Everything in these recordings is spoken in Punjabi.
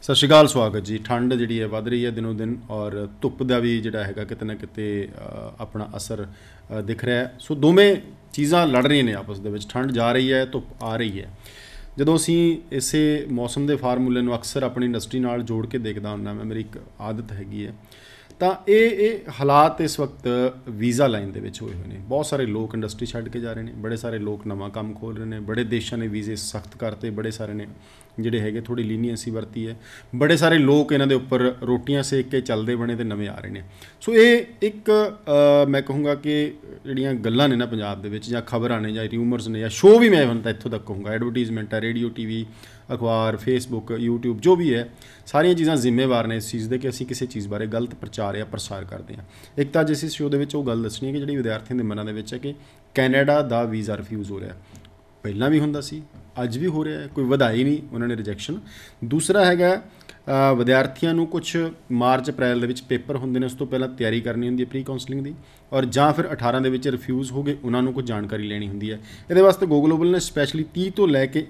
ਸਤਿ ਸ਼੍ਰੀ ਅਕਾਲ, ਸਵਾਗਤ ਜੀ। ਠੰਡ ਜਿਹੜੀ ਹੈ ਵੱਧ ਰਹੀ ਹੈ ਦਿਨੋਂ ਦਿਨ, ਔਰ ਧੁੱਪ ਦਾ ਵੀ ਜਿਹੜਾ ਹੈਗਾ ਕਿਤੇ ਨਾ ਕਿਤੇ ਆਪਣਾ ਅਸਰ ਦਿਖ ਰਿਹਾ ਹੈ। ਸੋ ਦੋਵੇਂ ਚੀਜ਼ਾਂ ਲੜ ਰਹੀਆਂ ਨੇ ਆਪਸ ਦੇ ਵਿੱਚ। ਠੰਡ ਜਾ ਰਹੀ ਹੈ, ਧੁੱਪ ਆ ਰਹੀ ਹੈ। ਜਦੋਂ ਅਸੀਂ ਇਸੇ ਮੌਸਮ ਦੇ ਫਾਰਮੂਲੇ ਨੂੰ ਅਕਸਰ ਆਪਣੀ ਇੰਡਸਟਰੀ ਨਾਲ ਜੋੜ ਕੇ ਦੇਖਦਾ ਹੁੰਦਾ, ਮੇਰੀ ਇੱਕ ਆਦਤ ਹੈਗੀ ਹੈ, ਤਾਂ ਇਹ ਹਾਲਾਤ ਇਸ ਵਕਤ ਵੀਜ਼ਾ ਲਾਈਨ ਦੇ ਵਿੱਚ ਹੋਏ ਹੋਏ ਨੇ। ਬਹੁਤ ਸਾਰੇ ਲੋਕ ਇੰਡਸਟਰੀ ਛੱਡ ਕੇ ਜਾ ਰਹੇ ਨੇ, ਬੜੇ ਸਾਰੇ ਲੋਕ ਨਵਾਂ ਕੰਮ ਖੋਲ੍ਹ ਰਹੇ ਨੇ, ਬੜੇ ਦੇਸ਼ਾਂ ਨੇ ਵੀਜ਼ੇ ਸਖਤ ਕਰਤੇ, ਬੜੇ ਸਾਰੇ ਨੇ ਜਿਹੜੇ ਹੈਗੇ ਥੋੜ੍ਹੀ ਲੀਨੀਅੰਸੀ ਵਰਤੀ ਹੈ, ਬੜੇ ਸਾਰੇ ਲੋਕ ਇਹਨਾਂ ਦੇ ਉੱਪਰ ਰੋਟੀਆਂ ਸੇਕ ਕੇ ਚੱਲਦੇ ਬਣੇ ਤੇ ਨਵੇਂ ਆ ਰਹੇ ਨੇ। ਸੋ ਇਹ ਇੱਕ ਮੈਂ ਕਹੂੰਗਾ ਕਿ ਜਿਹੜੀਆਂ ਗੱਲਾਂ ਨੇ ਨਾ ਪੰਜਾਬ ਦੇ ਵਿੱਚ, ਜਾਂ ਖਬਰਾਂ ਨੇ, ਜਾਂ ਰਿਊਮਰਸ ਨੇ, ਜਾਂ ਸ਼ੋਅ ਵੀ ਮੈਂ ਹੁਣ ਤਾਂ ਇੱਥੋਂ ਤੱਕ ਕਹੂੰਗਾ, ਐਡਵਰਟੀਜ਼ਮੈਂਟ ਹੈ, ਰੇਡੀਓ, TV, ਅਖਬਾਰ, ਫੇਸਬੁੱਕ, YouTube, ਜੋ ਵੀ ਹੈ, ਸਾਰੀਆਂ ਚੀਜ਼ਾਂ ਜ਼ਿੰਮੇਵਾਰ ਨੇ ਇਸ ਚੀਜ਼ ਦੇ ਕਿ ਅਸੀਂ ਕਿਸੇ ਚੀਜ਼ ਬਾਰੇ ਗਲਤ ਪ੍ਰਚਾਰ ਜਾਂ ਪ੍ਰਸਾਰ ਕਰਦੇ ਹਾਂ। ਇੱਕ ਤਾਂ ਜਿਸ ਸ਼ੋਅ ਦੇ ਵਿੱਚ ਉਹ ਗੱਲ ਦੱਸਣੀ ਹੈ ਕਿ ਜਿਹੜੀ ਵਿਦਿਆਰਥੀਆਂ ਦੇ ਮਨਾਂ ਦੇ ਵਿੱਚ ਹੈ ਕਿ ਕੈਨੇਡਾ ਦਾ ਵੀਜ਼ਾ ਰਿਫਿਊਜ਼ ਹੋ ਰਿਹਾ। ਪਹਿਲਾਂ ਵੀ ਹੁੰਦਾ ਸੀ, ਅੱਜ ਵੀ ਹੋ ਰਿਹਾ ਹੈ, ਕੋਈ ਵਧਾਈ ਨਹੀਂ ਉਹਨਾਂ ਨੇ ਰਿਜੈਕਸ਼ਨ। ਦੂਸਰਾ ਹੈਗਾ ਵਿਦਿਆਰਥੀਆਂ ਨੂੰ ਕੁਛ ਮਾਰਚ ਅਪ੍ਰੈਲ ਦੇ ਵਿੱਚ ਪੇਪਰ ਹੁੰਦੇ ਨੇ, ਉਸ ਤੋਂ ਪਹਿਲਾਂ ਤਿਆਰੀ ਕਰਨੀ ਹੁੰਦੀ ਹੈ ਪ੍ਰੀ ਕਾਉਂਸਲਿੰਗ ਦੀ, ਔਰ ਜਾਂ ਫਿਰ 18 ਦੇ ਵਿੱਚ ਰਿਫਿਊਜ਼ ਹੋ ਗਏ, ਉਹਨਾਂ ਨੂੰ ਕੁਝ ਜਾਣਕਾਰੀ ਲੈਣੀ ਹੁੰਦੀ ਹੈ। ਇਹਦੇ ਵਾਸਤੇ ਗੋ ਗਲੋਬਲ ਨੇ ਸਪੈਸ਼ਲੀ 30 ਤੋਂ ਲੈ ਕੇ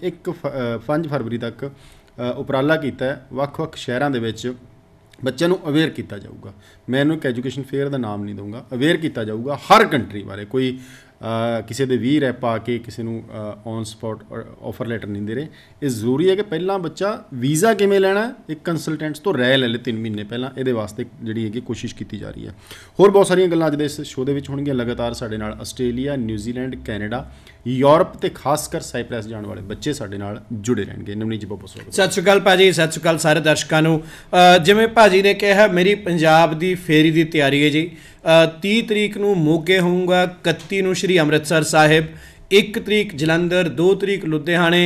5 ਫਰਵਰੀ ਤੱਕ ਉਪਰਾਲਾ ਕੀਤਾ ਹੈ। ਵੱਖ-ਵੱਖ ਸ਼ਹਿਰਾਂ ਦੇ ਵਿੱਚ ਬੱਚਿਆਂ ਨੂੰ ਅਵੇਅਰ ਕੀਤਾ ਜਾਊਗਾ। ਮੈਂ ਇਹਨੂੰ ਇੱਕ ਐਜੂਕੇਸ਼ਨ ਫੇਅਰ ਦਾ ਨਾਮ ਨਹੀਂ ਦਊਂਗਾ, ਅਵੇਅਰ ਕੀਤਾ ਜਾਊਗਾ ਹਰ ਕੰਟਰੀ ਬਾਰੇ। ਕੋਈ ਕਿਸੇ ਦੇ 20 ਰੈਪ ਪਾ ਕੇ ਕਿਸੇ ਨੂੰ ਔਨ ਸਪੌਟ ਆਫਰ ਲੈਟਰ ਨਹੀਂ ਦੇ ਰਹੇ। ਇਹ ਜ਼ਰੂਰੀ ਹੈ ਕਿ ਪਹਿਲਾਂ ਬੱਚਾ ਵੀਜ਼ਾ ਕਿਵੇਂ ਲੈਣਾ, ਇੱਕ ਕੰਸਲਟੈਂਟਸ ਤੋਂ ਰਾਏ ਲੈ ਲੇ 3 ਮਹੀਨੇ ਪਹਿਲਾਂ। ਇਹਦੇ ਵਾਸਤੇ ਜਿਹੜੀ ਹੈਗੀ ਕੋਸ਼ਿਸ਼ ਕੀਤੀ ਜਾ ਰਹੀ ਹੈ। ਹੋਰ ਬਹੁਤ ਸਾਰੀਆਂ ਗੱਲਾਂ ਅੱਜ ਦੇ ਇਸ ਸ਼ੋਅ ਦੇ ਵਿੱਚ ਹੋਣਗੀਆਂ। ਲਗਾਤਾਰ ਸਾਡੇ ਨਾਲ ਆਸਟ੍ਰੇਲੀਆ, ਨਿਊਜ਼ੀਲੈਂਡ, ਕੈਨੇਡਾ, ਯੂਰਪ ਤੇ ਖਾਸ ਕਰ ਸਾਈਪ੍ਰੈਸ ਜਾਣ ਵਾਲੇ ਬੱਚੇ ਸਾਡੇ ਨਾਲ ਜੁੜੇ ਰਹਿਣਗੇ। ਨਵਨੀਤ ਜੀ, ਬਹੁਤ ਸਵਾਗਤ। ਸਤਿ ਸ਼੍ਰੀ ਅਕਾਲ ਭਾਜੀ, ਸਤਿ ਸ਼੍ਰੀ ਅਕਾਲ ਸਾਰੇ ਦਰਸ਼ਕਾਂ ਨੂੰ। ਜਿਵੇਂ ਭਾਜੀ ਨੇ ਕਿਹਾ, ਮੇਰੀ ਪੰਜਾਬ ਦੀ ਫੇਰੀ ਦੀ ਤਿਆਰੀ ਹੈ ਜੀ। 30 ਤਰੀਕ ਨੂੰ ਮੋਗੇ ਹੋਊਗਾ, 31 ਨੂੰ ਸ਼੍ਰੀ ਅੰਮ੍ਰਿਤਸਰ ਸਾਹਿਬ, 1 ਤਰੀਕ ਜਲੰਧਰ, 2 ਤਰੀਕ ਲੁਧਿਆਣੇ,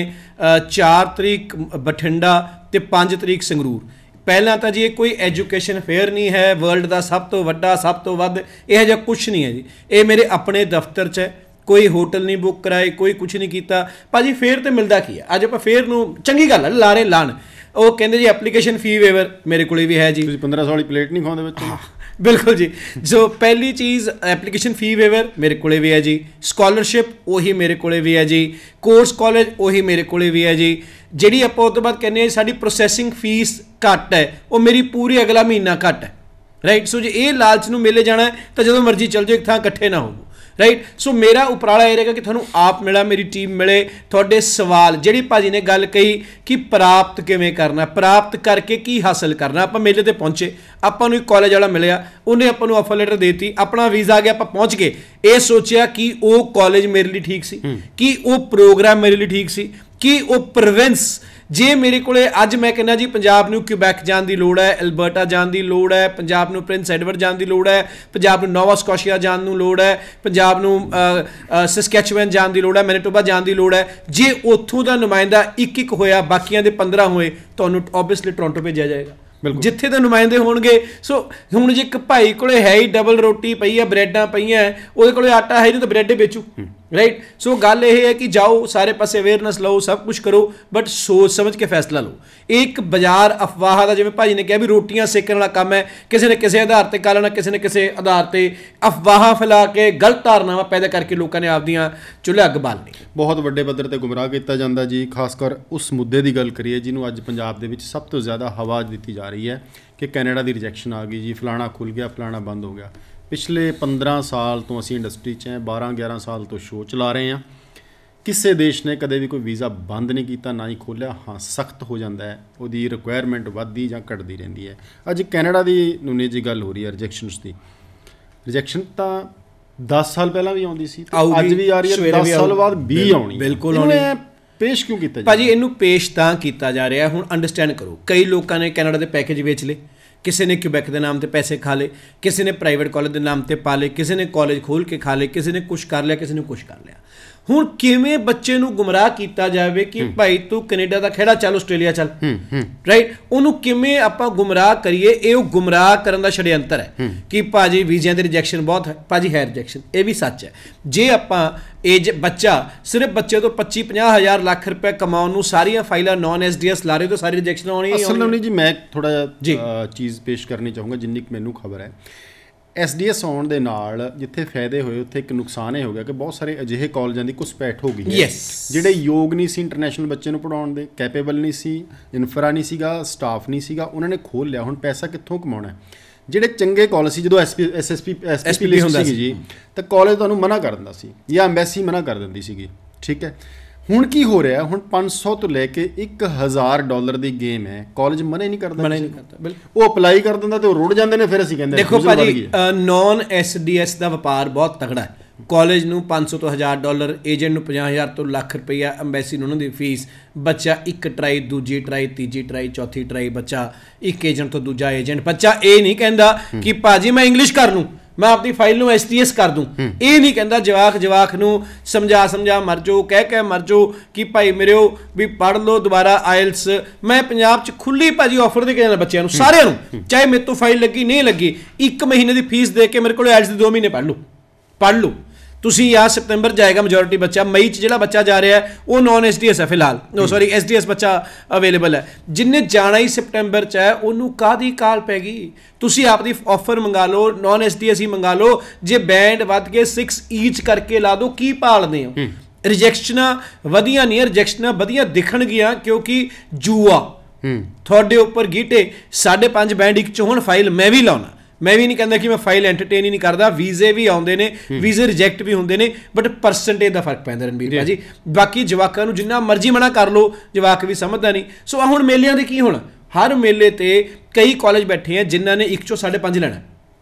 4 ਤਰੀਕ ਬਠਿੰਡਾ ਤੇ 5 ਤਰੀਕ ਸੰਗਰੂਰ। ਪਹਿਲਾਂ ਤਾਂ ਜੀ ਇਹ ਕੋਈ ਐਜੂਕੇਸ਼ਨ ਫੇਅਰ ਨਹੀਂ ਹੈ, ਵਰਲਡ ਦਾ ਸਭ ਤੋਂ ਵੱਡਾ, ਸਭ ਤੋਂ ਵੱਧ ਇਹੋ ਜਿਹਾ ਕੁਛ ਨਹੀਂ ਹੈ ਜੀ। ਇਹ ਮੇਰੇ ਆਪਣੇ ਦਫ਼ਤਰ 'ਚ ਹੈ, ਕੋਈ ਹੋਟਲ ਨਹੀਂ ਬੁੱਕ ਕਰਾਏ, ਕੋਈ ਕੁਛ ਨਹੀਂ ਕੀਤਾ। ਭਾਜੀ ਫੇਅਰ ਤੇ ਮਿਲਦਾ ਕੀ ਹੈ? ਅੱਜ ਆਪਾਂ ਫੇਅਰ ਨੂੰ ਚੰਗੀ ਗੱਲ ਹੈ ਲਾਰੇ ਲਾਣ। ਉਹ ਕਹਿੰਦੇ ਜੀ ਐਪਲੀਕੇਸ਼ਨ ਫੀ ਵੇਵਰ, ਮੇਰੇ ਕੋਲੇ ਵੀ ਹੈ ਜੀ। ਤੁਸੀਂ 1500 ਵਾਲੀ ਪਲੇਟ ਨਹੀਂ ਖਾਉਂਦੇ ਵਿੱਚ? ਬਿਲਕੁਲ ਜੀ। ਸੋ ਪਹਿਲੀ ਚੀਜ਼ ਐਪਲੀਕੇਸ਼ਨ ਫੀ ਵੇਵਰ ਮੇਰੇ ਕੋਲੇ ਵੀ ਹੈ ਜੀ। ਸਕਾਲਰਸ਼ਿਪ ਉਹੀ ਮੇਰੇ ਕੋਲੇ ਵੀ ਹੈ ਜੀ। ਕੋਰਸ ਕਾਲਜ ਉਹੀ ਮੇਰੇ ਕੋਲੇ ਵੀ ਹੈ ਜੀ। ਜਿਹੜੀ ਆਪਾਂ ਉਹ ਤੋਂ ਬਾਅਦ ਕਹਿੰਦੇ ਹਾਂ ਸਾਡੀ ਪ੍ਰੋਸੈਸਿੰਗ ਫੀਸ ਘੱਟ ਹੈ, ਉਹ ਮੇਰੀ ਪੂਰੀ ਅਗਲਾ ਮਹੀਨਾ ਘੱਟ ਹੈ, ਰਾਈਟ। ਸੋ ਜੇ ਇਹ ਲਾਲਚ ਨੂੰ ਮੇਲੇ ਜਾਣਾ ਤਾਂ ਜਦੋਂ ਮਰਜ਼ੀ ਚੱਲ ਜਾਓ, ਇੱਕ ਥਾਂ ਇਕੱਠੇ ਨਾ ਹੋਵੋ, ਰਾਈਟ। ਸੋ ਮੇਰਾ ਉਪਰਾਲਾ ਇਹ ਰਹੇਗਾ ਕਿ ਤੁਹਾਨੂੰ ਆਪ ਮਿਲਾ, ਮੇਰੀ ਟੀਮ ਮਿਲੇ। ਤੁਹਾਡੇ ਸਵਾਲ, ਜਿਹੜੀ ਭਾਜੀ ਨੇ ਗੱਲ ਕਹੀ ਕਿ ਪ੍ਰਾਪਤ ਕਿਵੇਂ ਕਰਨਾ, ਪ੍ਰਾਪਤ ਕਰਕੇ ਕੀ ਹਾਸਲ ਕਰਨਾ। ਆਪਾਂ ਮੇਲੇ ਤੇ ਪਹੁੰਚੇ, ਆਪਾਂ ਨੂੰ ਇੱਕ ਕਾਲਜ ਵਾਲਾ ਮਿਲਿਆ, ਉਹਨੇ ਆਪਾਂ ਨੂੰ ਆਫਰ ਲੈਟਰ ਦੇਤੀ, ਆਪਣਾ ਵੀਜ਼ਾ ਆ ਗਿਆ, ਆਪਾਂ ਪਹੁੰਚ ਗਏ। ਇਹ ਸੋਚਿਆ ਕਿ ਉਹ ਕਾਲਜ ਮੇਰੇ ਲਈ ਠੀਕ ਸੀ, ਕਿ ਉਹ ਪ੍ਰੋਗਰਾਮ ਮੇਰੇ ਲਈ ਠੀਕ ਸੀ, ਕਿ ਉਹ ਪ੍ਰੋਵਿੰਸ। ਜੇ ਮੇਰੇ ਕੋਲੇ ਅੱਜ ਮੈਂ ਕਹਿੰਦਾ ਜੀ ਪੰਜਾਬ ਨੂੰ ਕਿਊਬੈਕ ਜਾਣ ਦੀ ਲੋੜ ਹੈ, ਐਲਬਰਟਾ ਜਾਣ ਦੀ ਲੋੜ ਹੈ, ਪੰਜਾਬ ਨੂੰ ਪ੍ਰਿੰਸ ਐਡਵਰਡ ਜਾਣ ਦੀ ਲੋੜ ਹੈ, ਪੰਜਾਬ ਨੂੰ ਨੋਵਾ ਸਕੋਸ਼ੀਆ ਜਾਣ ਨੂੰ ਲੋੜ ਹੈ, ਪੰਜਾਬ ਨੂੰ ਸਸਕੈਚੁਅਨ ਜਾਣ ਦੀ ਲੋੜ ਹੈ, ਮੈਨੀਟੋਬਾ ਜਾਣ ਦੀ ਲੋੜ ਹੈ। ਜੇ ਉੱਥੋਂ ਦਾ ਨੁਮਾਇੰਦਾ ਇੱਕ ਹੋਇਆ, ਬਾਕੀਆਂ ਦੇ 15 ਹੋਏ, ਤੁਹਾਨੂੰ ਓਬਵੀਅਸਲੀ ਟੋਰਾਂਟੋ ਭੇਜਿਆ ਜਾਏਗਾ, ਜਿੱਥੇ ਦੇ ਨੁਮਾਇੰਦੇ ਹੋਣਗੇ। ਸੋ ਹੁਣ ਜੇ ਇੱਕ ਭਾਈ ਕੋਲੇ ਹੈ ਹੀ ਡਬਲ ਰੋਟੀ ਪਈ ਹੈ, ਬ੍ਰੈਡਾਂ ਪਈਆਂ, ਉਹਦੇ ਕੋਲੇ ਆਟਾ ਹੈ ਨਹੀਂ ਤਾਂ ਬ੍ਰੈਡ ਵੇਚੂ, ਰਾਈਟ। ਸੋ ਗੱਲ ਇਹ ਹੈ ਕਿ ਜਾਓ, ਸਾਰੇ ਪਾਸੇ ਅਵੇਅਰਨੈਸ ਲਓ, ਸਭ ਕੁਛ ਕਰੋ, ਬਟ ਸੋਚ ਸਮਝ ਕੇ ਫੈਸਲਾ ਲਓ। ਇਹ ਇੱਕ ਬਾਜ਼ਾਰ ਅਫਵਾਹ ਦਾ, ਜਿਵੇਂ ਭਾਜੀ ਨੇ ਕਿਹਾ ਵੀ ਰੋਟੀਆਂ ਸੇਕਣ ਵਾਲਾ ਕੰਮ ਹੈ, ਕਿਸੇ ਨੇ ਕਿਸੇ ਆਧਾਰ ਤੇ ਕਰ ਲੈਣਾ, ਕਿਸੇ ਨੇ ਕਿਸੇ ਆਧਾਰ ਤੇ ਅਫਵਾਹਾਂ ਫੈਲਾ ਕੇ ਗਲਤ ਧਾਰਨਾਵਾਂ ਪੈਦਾ ਕਰਕੇ ਲੋਕਾਂ ਨੇ ਆਪਦੀਆਂ ਚੁੱਲ੍ਹੇ ਅੱਗ ਬਾਲਣੀ। ਬਹੁਤ ਵੱਡੇ ਪੱਧਰ ਤੇ ਗੁੰਮਰਾਹ ਕੀਤਾ ਜਾਂਦਾ ਜੀ। ਖਾਸ ਕਰ ਉਸ ਮੁੱਦੇ ਦੀ ਗੱਲ ਕਰੀਏ ਜਿਹਨੂੰ ਅੱਜ ਪੰਜਾਬ ਦੇ ਵਿੱਚ ਸਭ ਤੋਂ ਜ਼ਿਆਦਾ ਹਵਾ ਦਿੱਤੀ ਜਾ ਰਹੀ ਹੈ ਕਿ ਕੈਨੇਡਾ ਦੀ ਰਿਜੈਕਸ਼ਨ ਆ ਗਈ ਜੀ, ਫਲਾਣਾ ਖੁੱਲ੍ਹ ਗਿਆ, ਫਲਾਣਾ ਬੰਦ ਹੋ ਗਿਆ। ਪਿਛਲੇ 15 ਸਾਲ ਤੋਂ ਅਸੀਂ ਇੰਡਸਟਰੀ 'ਚ ਹੈ, 12-11 ਸਾਲ ਤੋਂ ਸ਼ੋਅ ਚਲਾ ਰਹੇ ਹਾਂ। ਕਿਸੇ ਦੇਸ਼ ਨੇ ਕਦੇ ਵੀ ਕੋਈ ਵੀਜ਼ਾ ਬੰਦ ਨਹੀਂ ਕੀਤਾ, ਨਾ ਹੀ ਖੋਲ੍ਹਿਆ। ਹਾਂ, ਸਖਤ ਹੋ ਜਾਂਦਾ ਹੈ, ਉਹਦੀ ਰਿਕੁਆਇਰਮੈਂਟ ਵੱਧਦੀ ਜਾਂ ਘਟਦੀ ਰਹਿੰਦੀ ਹੈ। ਅੱਜ ਕੈਨੇਡਾ ਦੀ ਨਵਨੀਤ ਜੀ ਗੱਲ ਹੋ ਰਹੀ ਹੈ ਰਿਜੈਕਸ਼ਨਸ ਦੀ। ਰਿਜੈਕਸ਼ਨ ਤਾਂ 10 ਸਾਲ ਪਹਿਲਾਂ ਵੀ ਆਉਂਦੀ ਸੀ, ਅੱਜ ਵੀ ਆ ਰਹੀ ਹੈ, 10 ਸਾਲ ਬਾਅਦ ਵੀ ਆਉਣੀ। ਬਿਲਕੁਲ ਆਉਣੀ। ਪੇਸ਼ ਕਿਉਂ ਕੀਤਾ ਭਾਜੀ? ਇਹਨੂੰ ਪੇਸ਼ ਤਾਂ ਕੀਤਾ ਜਾ ਰਿਹਾ, ਹੁਣ ਅੰਡਰਸਟੈਂਡ ਕਰੋ। ਕਈ ਲੋਕਾਂ ਨੇ ਕੈਨੇਡਾ ਦੇ ਪੈਕੇਜ ਵੇਚ ਲਏ, ਕਿਸੇ ਨੇ ਕਿਊਬੈਕ ਦੇ ਨਾਮ ਤੇ ਪੈਸੇ ਖਾ ਲਏ, ਕਿਸੇ ਨੇ ਪ੍ਰਾਈਵੇਟ ਕਾਲਜ ਦੇ ਨਾਮ ਤੇ ਪਾ ਲਏ, ਕਿਸੇ ਨੇ ਕਾਲਜ ਖੋਲ੍ਹ ਕੇ ਖਾ ਲਏ, ਕਿਸੇ ਨੇ ਕੁਛ ਕਰ ਲਿਆ, ਕਿਸੇ ਨੇ ਕੁਛ ਕਰ ਲਿਆ। ਹੁਣ ਕਿਵੇਂ ਬੱਚੇ ਨੂੰ ਗੁੰਮਰਾਹ ਕੀਤਾ ਜਾਵੇ ਕਿ ਭਾਈ ਤੂੰ ਕੈਨੇਡਾ ਦਾ ਖੇੜਾ ਚੱਲ, ਆਸਟ੍ਰੇਲੀਆ ਚੱਲ, ਰਾਈਟ। ਉਹਨੂੰ ਕਿਵੇਂ ਆਪਾਂ ਗੁੰਮਰਾਹ ਕਰੀਏ? ਇਹ ਉਹ ਗੁੰਮਰਾਹ ਕਰਨ ਦਾ ਛੜਯੰਤਰ ਹੈ ਕਿ ਭਾਜੀ ਵੀਜ਼ਿਆਂ ਦੀ ਰਿਜੈਕਸ਼ਨ ਬਹੁਤ ਹੈ। ਭਾਜੀ ਹੈ ਰਿਜੈਕਸ਼ਨ, ਇਹ ਵੀ ਸੱਚ ਹੈ। ਜੇ ਆਪਾਂ ਬੱਚਾ ਸਿਰਫ ਬੱਚੇ ਤੋਂ 25-50 ਹਜ਼ਾਰ ਲੱਖ ਰੁਪਏ ਕਮਾਉਣ ਨੂੰ ਸਾਰੀਆਂ ਫਾਈਲਾਂ ਨੌਨ SDS ਲਾ ਰਹੇ ਤਾਂ ਸਾਰੀ ਰਿਜੈਕਸ਼ਨ ਆਉਣੀ। ਅਸਲ ਨਹੀਂ ਜੀ, ਮੈਂ ਥੋੜ੍ਹਾ ਜਿਹਾ ਚੀਜ਼ ਪੇਸ਼ ਕਰਨੀ ਚਾਹੂੰਗਾ ਜਿੰਨੀ ਕੁ ਮੈਨੂੰ ਖਬਰ ਹੈ। SDS ਆਉਣ ਦੇ ਨਾਲ ਜਿੱਥੇ ਫਾਇਦੇ ਹੋਏ ਉੱਥੇ ਇੱਕ ਨੁਕਸਾਨ ਇਹ ਹੋ ਗਿਆ ਕਿ ਬਹੁਤ ਸਾਰੇ ਅਜਿਹੇ ਕਾਲਜਾਂ ਦੀ ਘੁਸਪੈਠ ਹੋ ਗਈ ਹੈ ਜਿਹੜੇ ਯੋਗ ਨਹੀਂ ਸੀ ਇੰਟਰਨੈਸ਼ਨਲ ਬੱਚੇ ਨੂੰ ਪੜ੍ਹਾਉਣ ਦੇ, ਕੈਪੇਬਲ ਨਹੀਂ ਸੀ, ਇਨਫਰਾ ਨਹੀਂ ਸੀਗਾ, ਸਟਾਫ ਨਹੀਂ ਸੀਗਾ, ਉਹਨਾਂ ਨੇ ਖੋਲ੍ਹ ਲਿਆ। ਹੁਣ ਪੈਸਾ ਕਿੱਥੋਂ ਕਮਾਉਣਾ? ਜਿਹੜੇ ਚੰਗੇ ਕਾਲਜ ਸੀ, ਜਦੋਂ ਐਸਐਸਪੀ ਲਿਸਟ ਸੀਗੀ ਜੀ, ਤਾਂ ਕਾਲਜ ਤੁਹਾਨੂੰ ਮਨਾ ਕਰ ਦਿੰਦਾ ਸੀ ਜਾਂ ਐਮਬੈਸੀ ਮਨਾ ਕਰ ਦਿੰਦੀ ਸੀਗੀ, ਠੀਕ ਹੈ। ਹੁਣ ਕੀ ਹੋ ਰਿਹਾ? ਹੁਣ 500 ਤੋਂ ਲੈ ਕੇ $1000 ਦੀ ਗੇਮ ਹੈ, ਕਾਲਜ ਮਨਾ ਹੀ ਨਹੀਂ ਕਰਦਾ, ਬਿਲਕੁਲ। ਉਹ ਅਪਲਾਈ ਕਰ ਦਿੰਦਾ ਤੇ ਉਹ ਰੁੜ ਜਾਂਦੇ ਨੇ, ਫਿਰ ਅਸੀਂ ਕਹਿੰਦੇ ਦੇਖੋ ਭਾਜੀ ਨੌਨ SDS ਦਾ ਵਪਾਰ ਬਹੁਤ ਤਗੜਾ ਹੈ। ਕਾਲਜ ਨੂੰ $500 ਤੋਂ $1000, ਏਜੰਟ ਨੂੰ $50,000 ਤੋਂ $1,00,000, ਐਮਬੈਸੀ ਨੂੰ ਉਹਨਾਂ ਦੀ ਫੀਸ, ਬੱਚਾ ਇੱਕ ਟਰਾਈ, ਦੂਜੀ ਟਰਾਈ, ਤੀਜੀ ਟਰਾਈ, ਚੌਥੀ ਟਰਾਈ, ਬੱਚਾ ਇੱਕ ਏਜੰਟ ਤੋਂ ਦੂਜਾ ਏਜੰਟ। ਬੱਚਾ ਇਹ ਨਹੀਂ ਕਹਿੰਦਾ ਕਿ ਭਾਜੀ ਮੈਂ ਇੰਗਲਿਸ਼ ਕਰ ਲੂੰ, ਮੈਂ ਆਪਣੀ ਫਾਈਲ ਨੂੰ SDS ਕਰ ਦੂੰ, ਇਹ ਨਹੀਂ ਕਹਿੰਦਾ। ਜਵਾਕ ਨੂੰ ਸਮਝਾ ਮਰ ਜਾਓ, ਕਹਿ ਮਰ ਜਾਓ ਕਿ ਭਾਈ ਮੇਰਿਓ ਵੀ ਪੜ੍ਹ ਲਓ ਦੁਬਾਰਾ IELTS। ਮੈਂ ਪੰਜਾਬ 'ਚ ਖੁੱਲੀ ਭਾਜੀ ਆਫਰ ਦੇ ਕੇ ਜਾਂਦਾ ਬੱਚਿਆਂ ਨੂੰ, ਸਾਰਿਆਂ ਨੂੰ, ਚਾਹੇ ਮੇਰੇ ਤੋਂ ਫਾਈਲ ਲੱਗੀ ਨਹੀਂ ਲੱਗੀ, 1 ਮਹੀਨੇ ਦੀ ਫੀਸ ਦੇ ਕੇ ਮੇਰੇ ਕੋਲ IELTS ਦੇ 2 ਮਹੀਨੇ ਪੜ੍ਹ ਲਓ ਤੁਸੀਂ। ਜਾਂ ਸਤੰਬਰ ਜਾਏਗਾ ਮੈਜੋਰਿਟੀ ਬੱਚਾ, ਮਈ 'ਚ ਜਿਹੜਾ ਬੱਚਾ ਜਾ ਰਿਹਾ ਉਹ ਨੌਨ SDS ਹੈ ਫਿਲਹਾਲ, SDS ਬੱਚਾ ਅਵੇਲੇਬਲ ਹੈ। ਜਿੰਨੇ ਜਾਣਾ ਹੀ ਸਤੰਬਰ 'ਚ ਹੈ ਉਹਨੂੰ ਕਾਹਦੀ ਕਾਲ ਪੈ ਗਈ? ਤੁਸੀਂ ਆਪਦੀ ਆਫਰ ਮੰਗਾ ਲਓ, ਨੌਨ SDS ਹੀ ਮੰਗਾ ਲਓ। ਜੇ ਬੈਂਡ ਵੱਧ ਕੇ 6 ਈਚ ਕਰਕੇ ਲਾ ਦਿਓ, ਕੀ ਭਾਲਦੇ ਹੋ? ਰਿਜੈਕਸ਼ਨਾਂ ਵਧੀਆਂ ਨਹੀਂ, ਰਿਜੈਕਸ਼ਨਾਂ ਵਧੀਆਂ ਦਿਖਣਗੀਆਂ ਕਿਉਂਕਿ ਜੂਆ ਤੁਹਾਡੇ ਉੱਪਰ ਗੀਟੇ। 5.5 ਬੈਂਡ 1 'ਚ ਹੁਣ ਫਾਈਲ ਮੈਂ ਵੀ ਲਾਉਣਾ, ਮੈਂ ਵੀ ਨਹੀਂ ਕਹਿੰਦਾ ਕਿ ਮੈਂ ਫਾਈਲ ਐਂਟਰਟੇਨ ਹੀ ਨਹੀਂ ਕਰਦਾ, ਵੀਜ਼ੇ ਵੀ ਆਉਂਦੇ ਨੇ, ਵੀਜ਼ੇ ਰਿਜੈਕਟ ਵੀ ਹੁੰਦੇ ਨੇ, ਬਟ ਪਰਸੈਂਟੇਜ ਦਾ ਫਰਕ ਪੈਂਦਾ ਰਣਬੀਰ ਭਾਜੀ। ਬਾਕੀ ਜਵਾਕਾਂ ਨੂੰ ਜਿੰਨਾ ਮਰਜ਼ੀ ਮਨਾ ਕਰ ਲਓ, ਜਵਾਕ ਵੀ ਸਮਝਦਾ ਨਹੀਂ। ਸੋ ਹੁਣ ਮੇਲਿਆਂ ਦੇ ਕੀ ਹੋਣਾ? ਹਰ ਮੇਲੇ ਤੇ ਕਈ ਕਾਲਜ ਬੈਠੇ ਆ ਜਿਨ੍ਹਾਂ ਨੇ 1 ਚੋਂ 5.5 ਲੈਣਾ,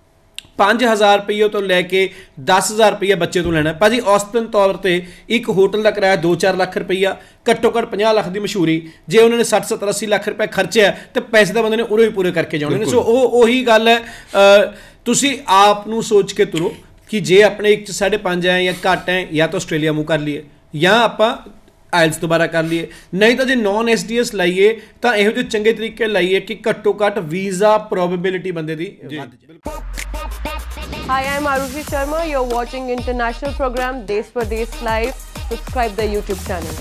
5000 ਰੁਪਏ ਤੋਂ ਲੈ ਕੇ 10000 ਰੁਪਏ ਬੱਚੇ ਤੋਂ ਲੈਣਾ ਭਾਜੀ। ਔਸਤਨ ਤੌਰ ਤੇ ਇੱਕ ਹੋਟਲ ਦਾ ਕਿਰਾਇਆ 2-4 ਲੱਖ ਰੁਪਈਆ, ਘੱਟੋ ਘੱਟ 50 ਲੱਖ ਦੀ ਮਸ਼ਹੂਰੀ। ਜੇ ਉਹਨਾਂ ਨੇ 60-70-80 ਲੱਖ ਰੁਪਏ ਖਰਚਿਆ ਤੇ ਪੈਸੇ ਤਾਂ ਬੰਦੇ ਨੇ ਉਰੇ ਵੀ ਪੂਰੇ ਕਰਕੇ ਜਾਣੇ ਨੇ। ਸੋ ਉਹੀ ਗੱਲ ਹੈ, ਤੁਸੀਂ ਆਪ ਨੂੰ ਸੋਚ ਕੇ ਤੁਰੋ ਕਿ ਜੇ ਆਪਣੇ 1 ਚ 5.5 ਹੈ ਜਾਂ ਘੱਟ ਹੈ, ਜਾਂ ਤਾਂ ਆਸਟ੍ਰੇਲੀਆ ਮੂੰਹ ਕਰ ਲਈਏ ਜਾਂ ਆਪਾਂ IELTS ਦੁਬਾਰਾ ਕਰ ਲਈਏ, ਨਹੀਂ ਤਾਂ ਜੇ ਨੌਨ SDS ਲਾਈਏ ਤਾਂ ਇਹੋ ਜਿਹੇ ਚੰਗੇ ਤਰੀਕੇ ਲਾਈਏ ਕਿ ਘੱਟੋ ਘੱਟ ਵੀਜ਼ਾ ਪ੍ਰੋਬੇਬਿਲਿਟੀ ਬੰਦੇ ਦੀ ਵੱਧ ਜਾਏ। Hi, I'm Arushi Sharma. You're watching international program Desh Pardes Live. Subscribe the YouTube channel.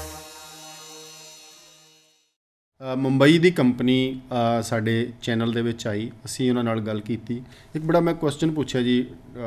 Mumbai ਦੀ ਕੰਪਨੀ ਸਾਡੇ ਚੈਨਲ ਦੇ ਵਿੱਚ ਆਈ, ਅਸੀਂ ਉਹਨਾਂ ਨਾਲ ਗੱਲ ਕੀਤੀ। ਇੱਕ ਬੜਾ ਮੈਂ ਕੁਐਸਚਨ ਪੁੱਛਿਆ ਜੀ,